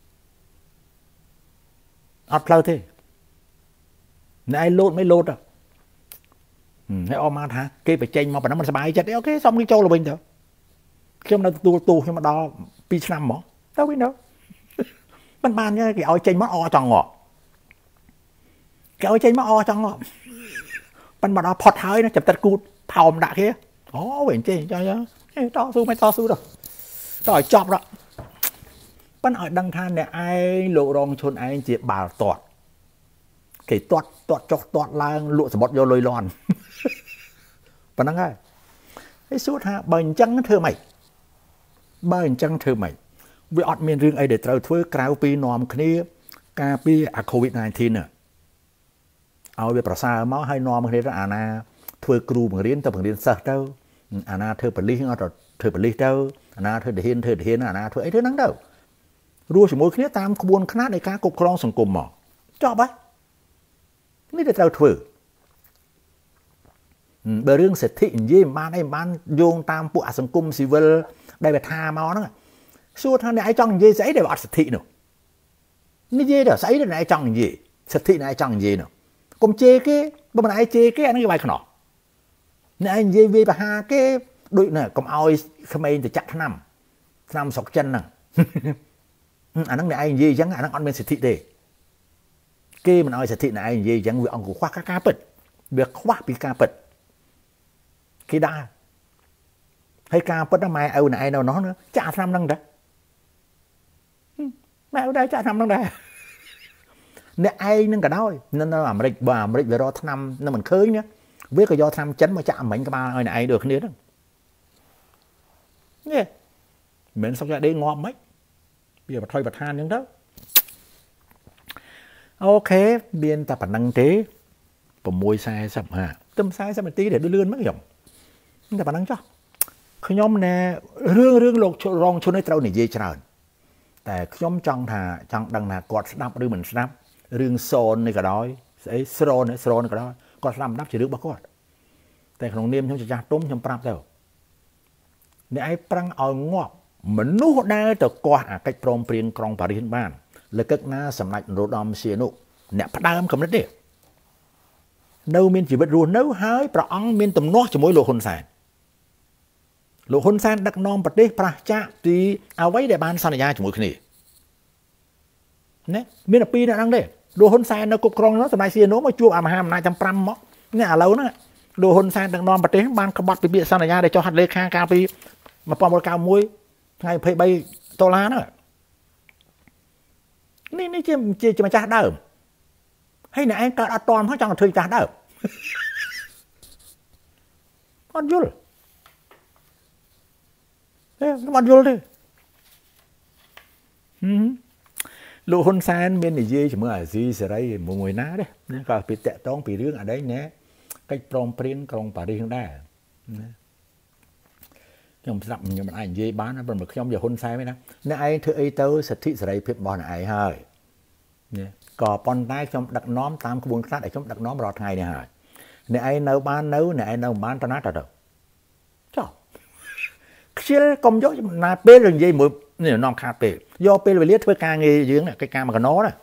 អត់ផ្លូវទេណែលោតមិនលោតទេហើយអមមកថាគេបញ្ចេញមកប៉ុណ្ណឹងមិនសប្បាយចិត្តទេអូខេសុំគេចូលទៅវិញទៅខ្ញុំនៅទទួលទូខ្ញុំមកដល់2ឆ្នាំមកទៅវិញទៅមិនបានទេគេឲ្យចេញមកអចង់ងក់គេឲ្យចេញមកអចង់ងក់ប៉ុន្តែមកដល់ផុតហើយណាចាប់ទឹកគូតថោមដាក់គេអូវិញចេញចង់ចង់តស៊ូមិនតស៊ូទៅតឲ្យចប់ដល់ប៉ុន្តែឲ្យដឹងថាអ្នកឯងលោករងឈុនឯងជាបាល់ទាត់គេទាត់ទាត់ចុះទាត់ឡើងលក់សមុទ្រយកលុយលាន់ប៉ុណ្ណឹងហើយហើយសួរថាបើអញ្ចឹងធ្វើម៉េចបើអញ្ចឹងធ្វើម៉េចវាអត់មានរឿងអីដែលត្រូវធ្វើក្រៅពីនាំគ្នាការពីអា COVID 19 នេះឲ្យវាប្រសើរមកហើយនាំគ្នាទៅអាណាធ្វើគ្រូបង្រៀនទៅបង្រៀនសិស្សទៅអាណាធ្វើប៉ូលីសអត់ធ្វើប៉ូលីសទៅអាណាធ្វើទាហានធ្វើទាហានអាណាធ្វើអីទៅហ្នឹងទៅរស់ជាមួយគ្នាតាមក្បួនខ្នាតនៃការគ្រប់គ្រងសង្គមមកចប់ហើយនេះទៅត្រូវធ្វើបើរឿងសិទ្ធិនិយាយមិនបានអីមិនបានយោងតាមពួកអាសង្គមស៊ីវិលដែលវាថាមកហ្នឹងសួរថាអ្នកឯងចង់និយាយស្អីដែលអត់សិទ្ធិនោះនិយាយទៅស្អីដែលអ្នកឯងចង់និយាយសិទ្ធិអ្នកឯងចង់និយាយនោះកុំជេរគេបើមិនឯងជេរគេអាហ្នឹងវាយខ្នោះអ្នកឯងនិយាយវាយបហាគេដូចណាកុំឲ្យក្មេងទៅចាក់ថ្នាំថ្នាំស្រុកចិនហ្នឹងអាហ្នឹងអ្នកឯងនិយាយអញ្ចឹងអាហ្នឹងអត់មានសិទ្ធិទេគេមិនឲ្យសិទ្ធិអ្នកឯងនិយាយអញ្ចឹងវាអង្គខ្វះការពិតវាខ្វះពីការពិតគេដែរហើយការពិតម៉ែឪអ្នកឯងនៅនោះចាក់ថ្នាំហ្នឹងដែរម៉ែឪដែរចាក់ថ្នាំហ្នឹងដែរអ្នកឯងនឹងក៏ដោយនៅអាមេរិកបើអាមេរិកវារកថ្នាំនៅមិនឃើញណាវាក៏យកថ្នាំចិនមកចាក់អាមិញក្បាលឲ្យអ្នកឯងដូចគ្នាហ្នឹងនេះមិនសុខចិត្តដេកងាប់មិនវាបថុយបឋានអញ្ចឹងទៅអូខេមានតែប៉ុណ្្នឹងទេ6:40ហាទឹម40នាទីដែលលឿនមកខ្ញុំតែប៉ុណ្្នឹងចុះខ្ញុំណែរឿងរឿងលោករងឈុននេះត្រូវនិយាយច្រើនតែខ្ញុំចង់ថាចង់ដឹងថាគាត់ស្ដាប់ឬមិនស្ដាប់រឿងសូននេះក៏ដោយស្អីស្រនស្រនក៏ដោយគាត់ស្ដាប់មិនស្ដាប់ជារឿងរបស់គាត់តែក្នុងនាមខ្ញុំជាចាស់ទុំខ្ញុំប្រាប់ទៅអ្នកឯងប្រឹងឲ្យងាប់មនុស្សដែលទៅកោះអាកិច្ចព្រមព្រៀងក្រុងប៉ារីសបានលើកឹកណាសម្ដេចនរោត្តមសីហនុអ្នកផ្ដើមកំណត់ទេនៅមានជីវិតរស់នៅហើយព្រះអង្គមានទំនាស់ជាមួយលោកហ៊ុនសែនលោកហ៊ុនសែនដឹកនាំប្រទេសប្រឆាចពីអ្វីដែលបានសន្យាជាមួយគ្នាណាមានតែពីរអ្នកហ្នឹងទេលោកហ៊ុនសែននៅគ្រប់គ្រងនោះសម្ដេចសីហនុមកជួបអាមហាអំណាចទាំង5មកនេះឥឡូវហ្នឹងលោកហ៊ុនសែនដឹកនាំប្រទេសបានក្បត់ពីពាក្យសន្យាដែលចុះហត្ថលេខាកាលពីnineteen ninety-oneថ្ងៃtwenty-threeដុល្លារហ្នឹងនេះនេះជាជាម្ចាស់ដើមហើយអ្នកឯងកើតអត់តន់ផងចង់ធ្វើម្ចាស់ដើមអត់យល់អេអត់យល់ទេហឹមលោកហ៊ុនសែនមាននិយាយជាមួយអាស៊ីសេរីមួយណាទេណាក៏ពីតាក់តងពីរឿងអីណែកិច្ចព្រមព្រៀងក្រុងប៉ារីសហ្នឹងដែរណាខ្ញុំស្ដាប់ខ្ញុំមិនអាចនិយាយបានប៉ុន្តែខ្ញុំជាហ៊ុនសែនទេណាអ្នកឯងធ្វើអីទៅសិទ្ធិសេរីភាពរបស់អ្នកឯងហើយណាក៏ប៉ុន្តែខ្ញុំដឹកនាំតាមក្បួនខ្នាតដែលខ្ញុំដឹកនាំរាល់ថ្ងៃនេះហើយអ្នកឯងនៅបាននៅអ្នកឯងនៅមិនបានតណាទៅទៅចុះខ្ជិលកុំយកណាពេលនិយាយមួយនេះនាំខាតពេលយកពេលវេលាធ្វើការងារយើងកិច្ចការមួយកណោណា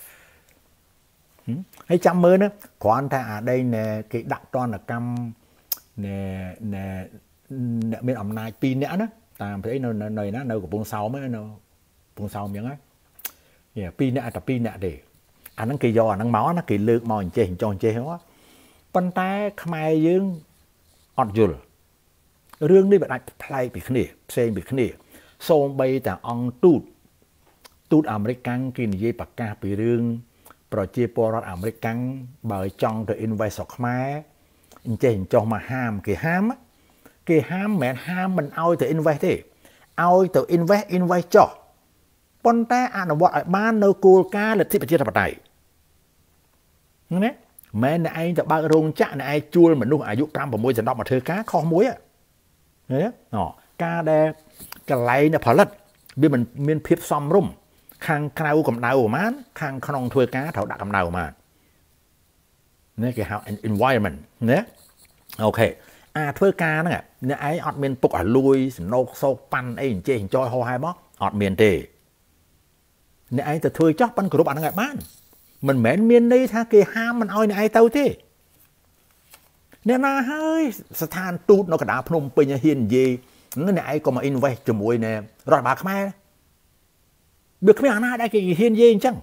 ហើយចាំមើលណាគ្រាន់តែអាដីណែគេដាក់តនកម្មណែណែអ្នកមានអំណាចពីរនាក់ណាតាមស្អីនៅនៅណានៅកំពង់សោមនៅកំពង់សោមអញ្ចឹងហ៎ពីរនាក់តែពីរនាក់ទេអាហ្នឹងគេយកអាហ្នឹងមកណាគេលើកមកអញ្ចេះអញ្ចោះអញ្ចេះហ្នឹងប៉ុន្តែខ្មែរយើងអត់យល់រឿងនេះវាដាច់ប្លែកពីគ្នាផ្សេងពីគ្នាសូម្បីតែអង្គទូតទូតអាមេរិកកាំងគេនិយាយប្រកាសពីរឿងប្រជាពលរដ្ឋអាមេរិកកាំងបើចង់ទៅ invest ស្រុកខ្មែរអញ្ចេះអញ្ចោះមកហាមគេហាមគេហាមមិនមែនហាមមិនឲ្យទៅ invest ទេឲ្យទៅ invest invest ចោះប៉ុន្តែអនុវត្តឲ្យបាននៅគោលការណ៍លទ្ធិប្រជាធិបតេយ្យណាមែនអ្នកឯងទៅបើករោងចក្រអ្នកឯងជួលមនុស្សអាយុfive sixដប់មកធ្វើការខុសមួយណាការដែលកន្លែងដែលផលិតវាមិនមានភាពសមរម្យខាងក្រៅកម្ដៅប្រហែលខាងក្នុងធ្វើការត្រូវដាក់កម្ដៅប្រហែលនេះគេហៅ environment ណាអូខេអាធ្វើការហ្នឹងអ្នកឯងអត់មានពុកអាលួយសំណោកសោកប៉ាន់អីអញ្ចេះអញ្ចយហោហែមកអត់មានទេអ្នកឯងទៅធ្វើចោះប៉ាន់គ្រប់អាហ្នឹងឲ្យបានមិនមែនមានន័យថាគេហាមមិនឲ្យអ្នកឯងទៅទេអ្នកណាហើយស្ថានទូតនៅកណ្ដាលភ្នំពេញហ៊ាននិយាយអ្នកឯងក៏មក invest ជាមួយនឹងរដ្ឋបាលខ្មែរវាគ្មានអាណាដែលគេហ៊ាននិយាយអញ្ចឹង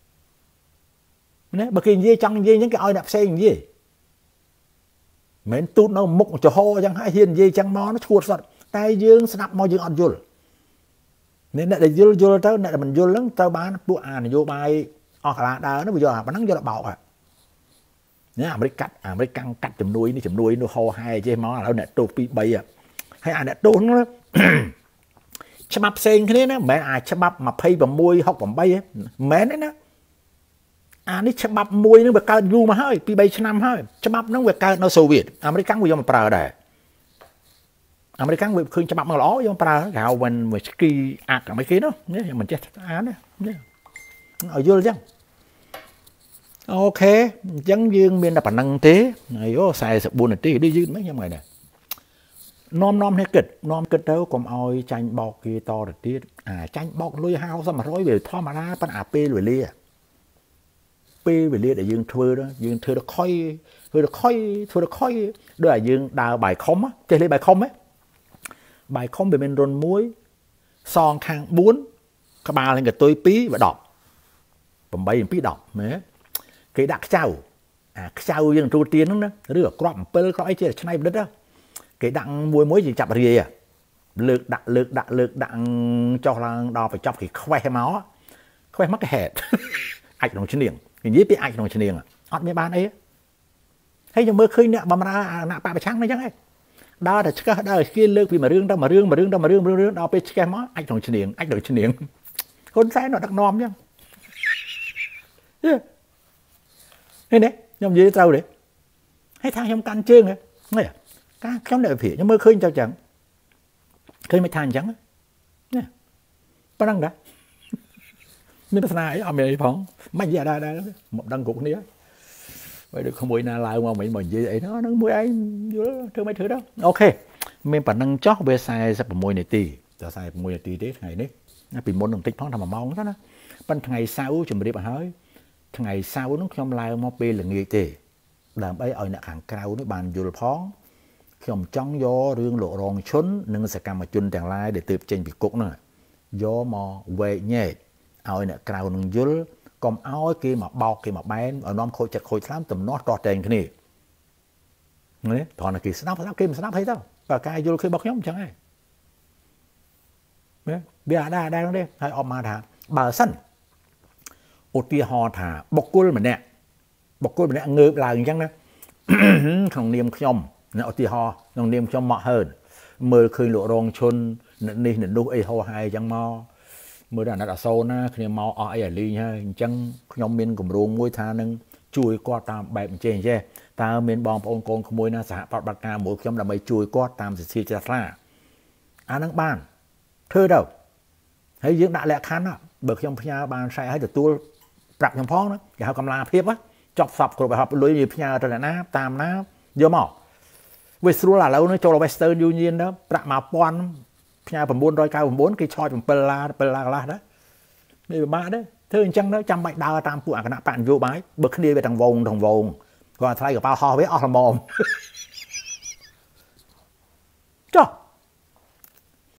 ណាបើគេនិយាយចង់និយាយអញ្ចឹងគេឲ្យអ្នកផ្សេងនិយាយមិនទូតនៅមុខចំហអញ្ចឹងហើយហ៊ាននិយាយអញ្ចឹងមកឈួតសតតែយើងស្ដាប់មកយើងអត់យល់ nên là vô vô tới là mình vô lớn tới bán bữa à vô bài ở cả đó nó bây giờ bán vô là bảo à nhớ à mới cắt à mới căng cắt chùm nuôi đi chùm nuôi nó hô hai chứ món là nè tô pi bay à hay à nè tô nó chăm bắp sen cái đấy nó mẹ à chăm bắp mà phay bằng môi học bằng bay á mẹ đấy nó à ní chăm bắp môi nó bị cao du mà hơi pi bay năm hơi chăm bắp nó bị cao nó Xô Viết à mới căng bây giờ mà prờ đây à mới căng khơi chăm bắp mà ló vô prờ gạo mình mình ski ạc cả mấy cái đó nhé mình chết á đấy ở vô chứ ok chẳng dương miền là bản năng thế này có xài sập buồn tí đi dư mấy ngày này nom nom hay kịch nom kịch đâu còn oi tranh bọc kia to được tiết à tranh bọc lôi hao sao mà nói về thò mà ra pan à p về lia p về lia để dương thưa đó dương thưa nó khói thưa nó khói thưa nó khói đó là dương đào bài không á chơi lấy bài không ấy bài không về bên rôn muối son khang bún các bà lên cái tôi pí và đọc bầm bay pí đọc mấy cái đặc trâu à trâu dương tru tiên đó rửa cọp pơ cõi chơi trên này đất đó cái đặng muối muối gì chập gì à lực đặng lực đặng lực đặng cho là đo phải chọc cái khoe máu khoe mắc cái hệt ảnh đồng chân điển hình như bị ảnh đồng chân điển à ọt mấy ban ấy hay nhưng mơ khơi nè bầm ra nạ bà trắng này chắc ấy đó là cái đó là kia lược vì mà riêng đâu mà riêng mà riêng đâu mà riêng riêng riêng đó bị cái máu ảnh đồng chân điển ảnh đồng chân điển con sai nó đặc nom chứ thế đấy nhom gì tao đấy hay thang trong căn chương này này các nhóm đại phỉ nhưng mơ khơi cho chẳng khơi mới than chẳng nè bắt đăng đã nên là ấy ở mày phóng mày ra đây đây một đăng cục nữa vậy được không bụi nào lại mà mình mình gì vậy nó nó mùi anh vô thứ mấy thứ đó ok mình bản năng chót về xài sắp mùi này tì giờ xài mùi này tì đấy ngày đấy nó bị môn đồng tích phóng thầm mà mong đó nó ban ngày sau chuẩn bị đi bà hơi ngày sau nó không lại một bê là nghề tì làm ấy ở nạc hàng cao nó bàn vô phóng không chóng gió riêng lộ rong chốn nâng sẽ cầm mà chun tàng lai để tiếp trên bị cục nữa gió mò về nhẹ ở nè cao nâng dul còn áo kia mà bao kia mà bán ở nom khôi chặt khôi lắm tầm nó to trên cái này đấy thằng này kia snap snap kia mà snap thấy đâu và cái dul khi bóc nhóm chẳng ai bây giờ đa đa nó đi hay om mà thả bà sân ô tia ho thả bọc cua mình nè bọc cua mình nè ngược lại chẳng đó không niêm nhom nó thì ho nó niêm cho mọ hơn mưa khơi lộ rong chôn nè nè đu ấy ho hai chẳng mò mưa đàn đã sâu na khi mò ở ấy ly nha chẳng nhom miên cùng ruộng môi tha nâng chui qua tam bẹp trên che ta miên bong ôn con môi na xã bạc bạc ca mỗi nhóm là mấy chui qua tam sẽ chia ra ra anh đang ban thưa đâu thấy dưỡng đã lẹ khán á bậc trong nhà ban sai hay được tua bạc trong phong đó cái họ cầm la phép á chọc sập rồi bài học lưới như nhà rồi là ná tam ná vô mỏ về xưa là lâu nó cho là Western Union đó bạc mà pon nhà phần buôn đôi cao phần bốn cái choi phần pela pela la đó đây ba đấy thế chăng đó trăm bạch đào tam phụ à cái nạp bạn vô bái bậc đi về thằng vòng thằng vòng còn thay của bao ho với o mồm cho